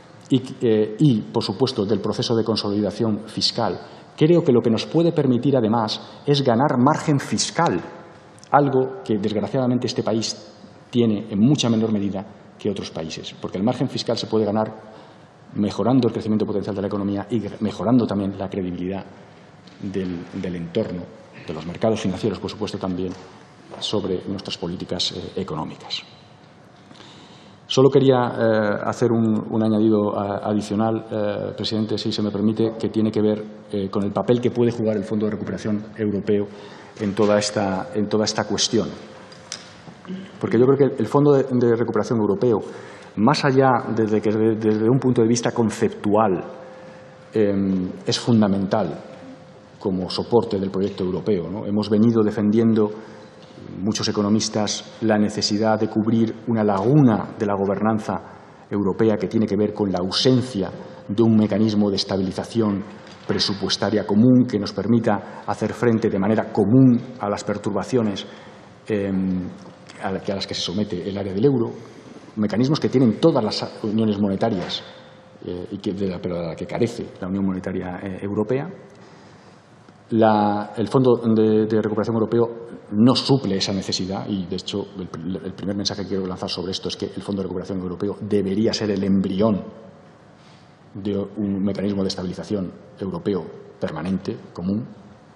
y, por supuesto, del proceso de consolidación fiscal, creo que lo que nos puede permitir, además, es ganar margen fiscal, algo que, desgraciadamente, este país tiene en mucha menor medida que otros países, porque el margen fiscal se puede ganar mejorando el crecimiento potencial de la economía y mejorando también la credibilidad del entorno, de los mercados financieros, por supuesto, también sobre nuestras políticas económicas. Solo quería hacer un añadido adicional, presidente, si se me permite, que tiene que ver con el papel que puede jugar el Fondo de Recuperación Europeo en toda esta cuestión. Porque yo creo que el Fondo de Recuperación Europeo, más allá desde un punto de vista conceptual, es fundamental como soporte del proyecto europeo, ¿no? Hemos venido defendiendo muchos economistas la necesidad de cubrir una laguna de la gobernanza europea que tiene que ver con la ausencia de un mecanismo de estabilización presupuestaria común que nos permita hacer frente de manera común a las perturbaciones a las que se somete el área del euro, mecanismos que tienen todas las uniones monetarias pero de la que carece la Unión Monetaria Europea. El Fondo de Recuperación Europeo no suple esa necesidad y, de hecho, el primer mensaje que quiero lanzar sobre esto es que el Fondo de Recuperación Europeo debería ser el embrión de un mecanismo de estabilización europeo permanente, común,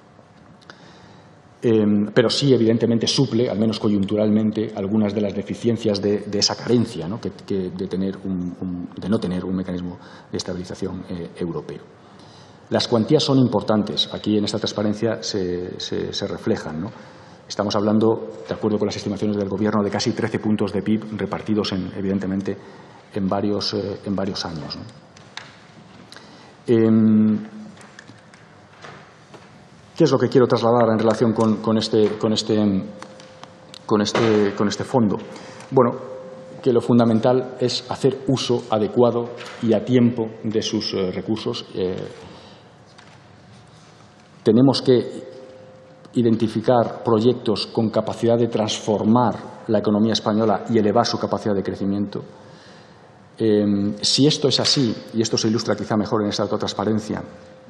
pero sí, evidentemente, suple, al menos coyunturalmente, algunas de las deficiencias de esa carencia, ¿no? de no tener un mecanismo de estabilización europeo. Las cuantías son importantes. Aquí, en esta transparencia, se reflejan, ¿no? Estamos hablando, de acuerdo con las estimaciones del Gobierno, de casi 13 puntos de PIB repartidos, evidentemente, en varios años, ¿no? ¿Qué es lo que quiero trasladar en relación con este fondo? Bueno, que lo fundamental es hacer uso adecuado y a tiempo de sus recursos. Tenemos que identificar proyectos con capacidad de transformar la economía española y elevar su capacidad de crecimiento. Si esto es así, y esto se ilustra quizá mejor en esta autotransparencia,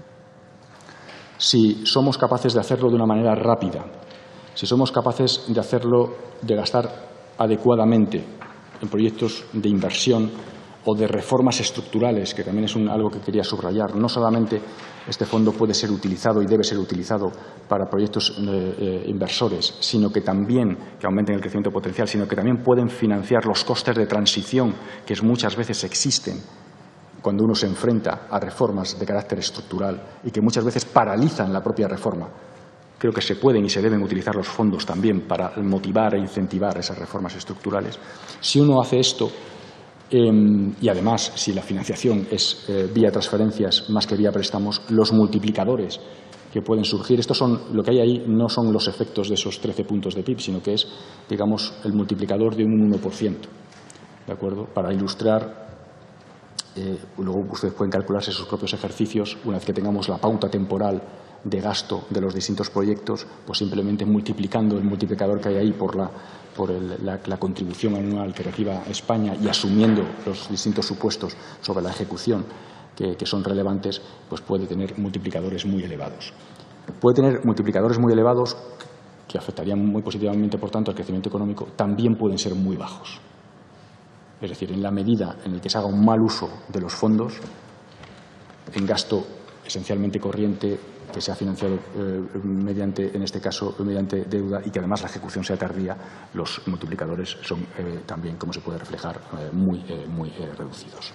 si somos capaces de hacerlo de una manera rápida, si somos capaces de hacerlo, de gastar adecuadamente en proyectos de inversión o de reformas estructurales, que también es algo que quería subrayar. No solamente este fondo puede ser utilizado y debe ser utilizado para proyectos inversores, sino que también, que aumenten el crecimiento potencial, sino que también pueden financiar los costes de transición que muchas veces existen cuando uno se enfrenta a reformas de carácter estructural y que muchas veces paralizan la propia reforma. Creo que se pueden y se deben utilizar los fondos también para motivar e incentivar esas reformas estructurales. Si uno hace esto, y además, si la financiación es vía transferencias más que vía préstamos, los multiplicadores que pueden surgir, lo que hay ahí no son los efectos de esos 13 puntos de PIB, sino que es, digamos, el multiplicador de un 1%. ¿De acuerdo? Para ilustrar, luego ustedes pueden calcularse sus propios ejercicios, una vez que tengamos la pauta temporal de gasto de los distintos proyectos, pues simplemente multiplicando el multiplicador que hay ahí por la contribución anual que reciba España y asumiendo los distintos supuestos sobre la ejecución que son relevantes, pues puede tener multiplicadores muy elevados. Puede tener multiplicadores muy elevados que afectarían muy positivamente, por tanto, al crecimiento económico. También pueden ser muy bajos. Es decir, en la medida en la que se haga un mal uso de los fondos, en gasto esencialmente corriente, que se ha financiado mediante, en este caso, mediante deuda y que además la ejecución sea tardía, los multiplicadores son también, como se puede reflejar, muy reducidos.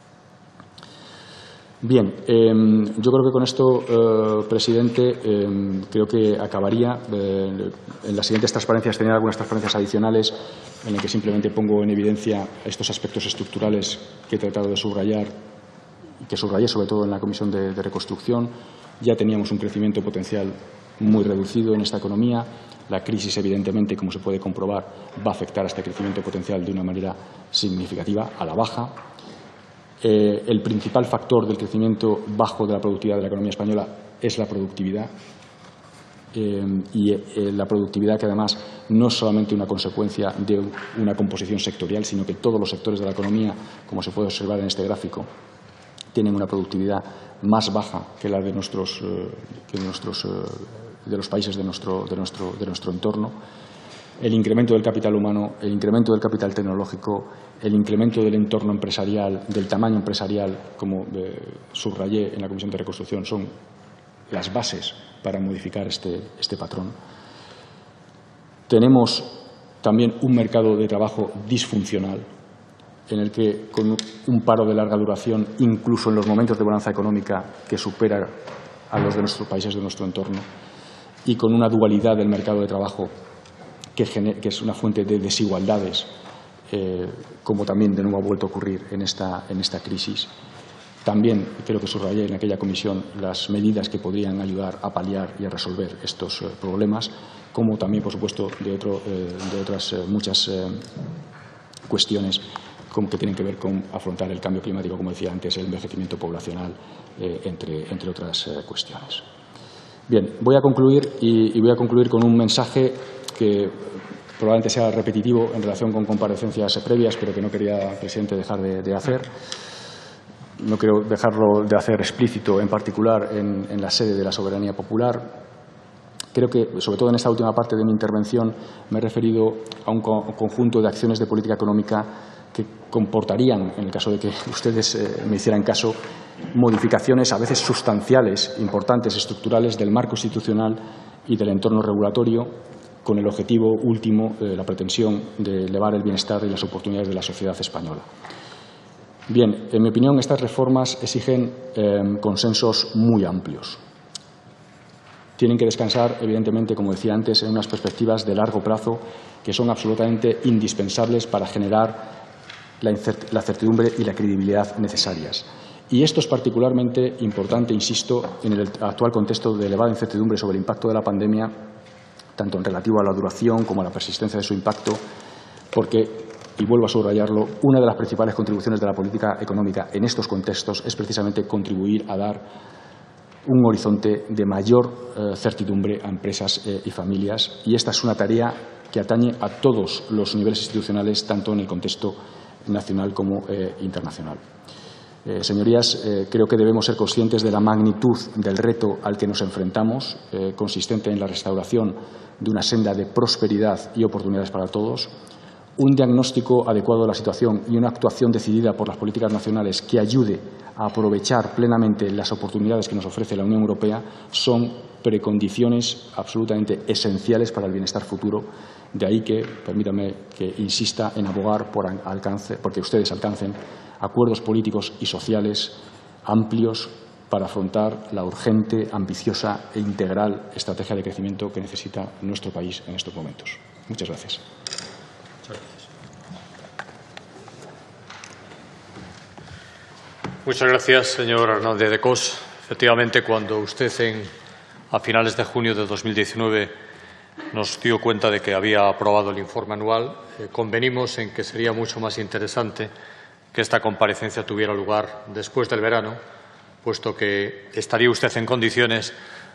Bien, yo creo que con esto, presidente, creo que acabaría. En las siguientes transparencias tenía algunas transparencias adicionales en las que simplemente pongo en evidencia estos aspectos estructurales que he tratado de subrayar y que subrayé sobre todo en la Comisión de Reconstrucción. Ya teníamos un crecimiento potencial muy reducido en esta economía. La crisis, evidentemente, como se puede comprobar, va a afectar a este crecimiento potencial de una manera significativa, a la baja. El principal factor del crecimiento bajo de la productividad de la economía española es la productividad. Y la productividad, que además no es solamente una consecuencia de una composición sectorial, sino que todos los sectores de la economía, como se puede observar en este gráfico, tienen una productividad más baja que la de los países de nuestro entorno. El incremento del capital humano, el incremento del capital tecnológico, el incremento del entorno empresarial, del tamaño empresarial, como subrayé en la Comisión de Reconstrucción, son las bases para modificar este patrón. Tenemos también un mercado de trabajo disfuncional, en el que con un paro de larga duración, incluso en los momentos de bonanza económica, que supera a los de nuestros países de nuestro entorno, y con una dualidad del mercado de trabajo que es una fuente de desigualdades, como también de nuevo ha vuelto a ocurrir en esta crisis. También creo que subrayé en aquella comisión las medidas que podrían ayudar a paliar y a resolver estos problemas, como también, por supuesto, de otras muchas cuestiones que tienen que ver con afrontar el cambio climático, como decía antes, el envejecimiento poblacional, entre otras cuestiones. Bien, voy a concluir y voy a concluir con un mensaje que probablemente sea repetitivo en relación con comparecencias previas, pero que no quería, presidente, dejar de hacer. No quiero dejarlo de hacer explícito, en particular en la sede de la soberanía popular. Creo que, sobre todo en esta última parte de mi intervención, me he referido a un conjunto de acciones de política económica que comportarían, en el caso de que ustedes me hicieran caso, modificaciones a veces sustanciales, importantes, estructurales del marco institucional y del entorno regulatorio, con el objetivo último, la pretensión de elevar el bienestar y las oportunidades de la sociedad española. Bien, en mi opinión, estas reformas exigen consensos muy amplios. Tienen que descansar, evidentemente, como decía antes, en unas perspectivas de largo plazo que son absolutamente indispensables para generar la certidumbre y la credibilidad necesarias. Y esto es particularmente importante, insisto, en el actual contexto de elevada incertidumbre sobre el impacto de la pandemia, tanto en relativo a la duración como a la persistencia de su impacto, porque, y vuelvo a subrayarlo, una de las principales contribuciones de la política económica en estos contextos es precisamente contribuir a dar un horizonte de mayor certidumbre a empresas y familias. Y esta es una tarea que atañe a todos los niveles institucionales, tanto en el contexto nacional como internacional. Señorías, creo que debemos ser conscientes de la magnitud del reto al que nos enfrentamos, consistente en la restauración de una senda de prosperidad y oportunidades para todos. Un diagnóstico adecuado de la situación y una actuación decidida por las políticas nacionales que ayude a aprovechar plenamente las oportunidades que nos ofrece la Unión Europea son precondiciones absolutamente esenciales para el bienestar futuro. De ahí que, permítame que insista en abogar porque ustedes alcancen acuerdos políticos y sociales amplios para afrontar la urgente, ambiciosa e integral estrategia de crecimiento que necesita nuestro país en estos momentos. Muchas gracias. Muchas gracias, señor Hernández de Cos. Efectivamente, cuando usted a finales de junio de 2019 nos dio cuenta de que había aprobado el informe anual, convenimos en que sería mucho más interesante que esta comparecencia tuviera lugar después del verano, puesto que estaría usted en condiciones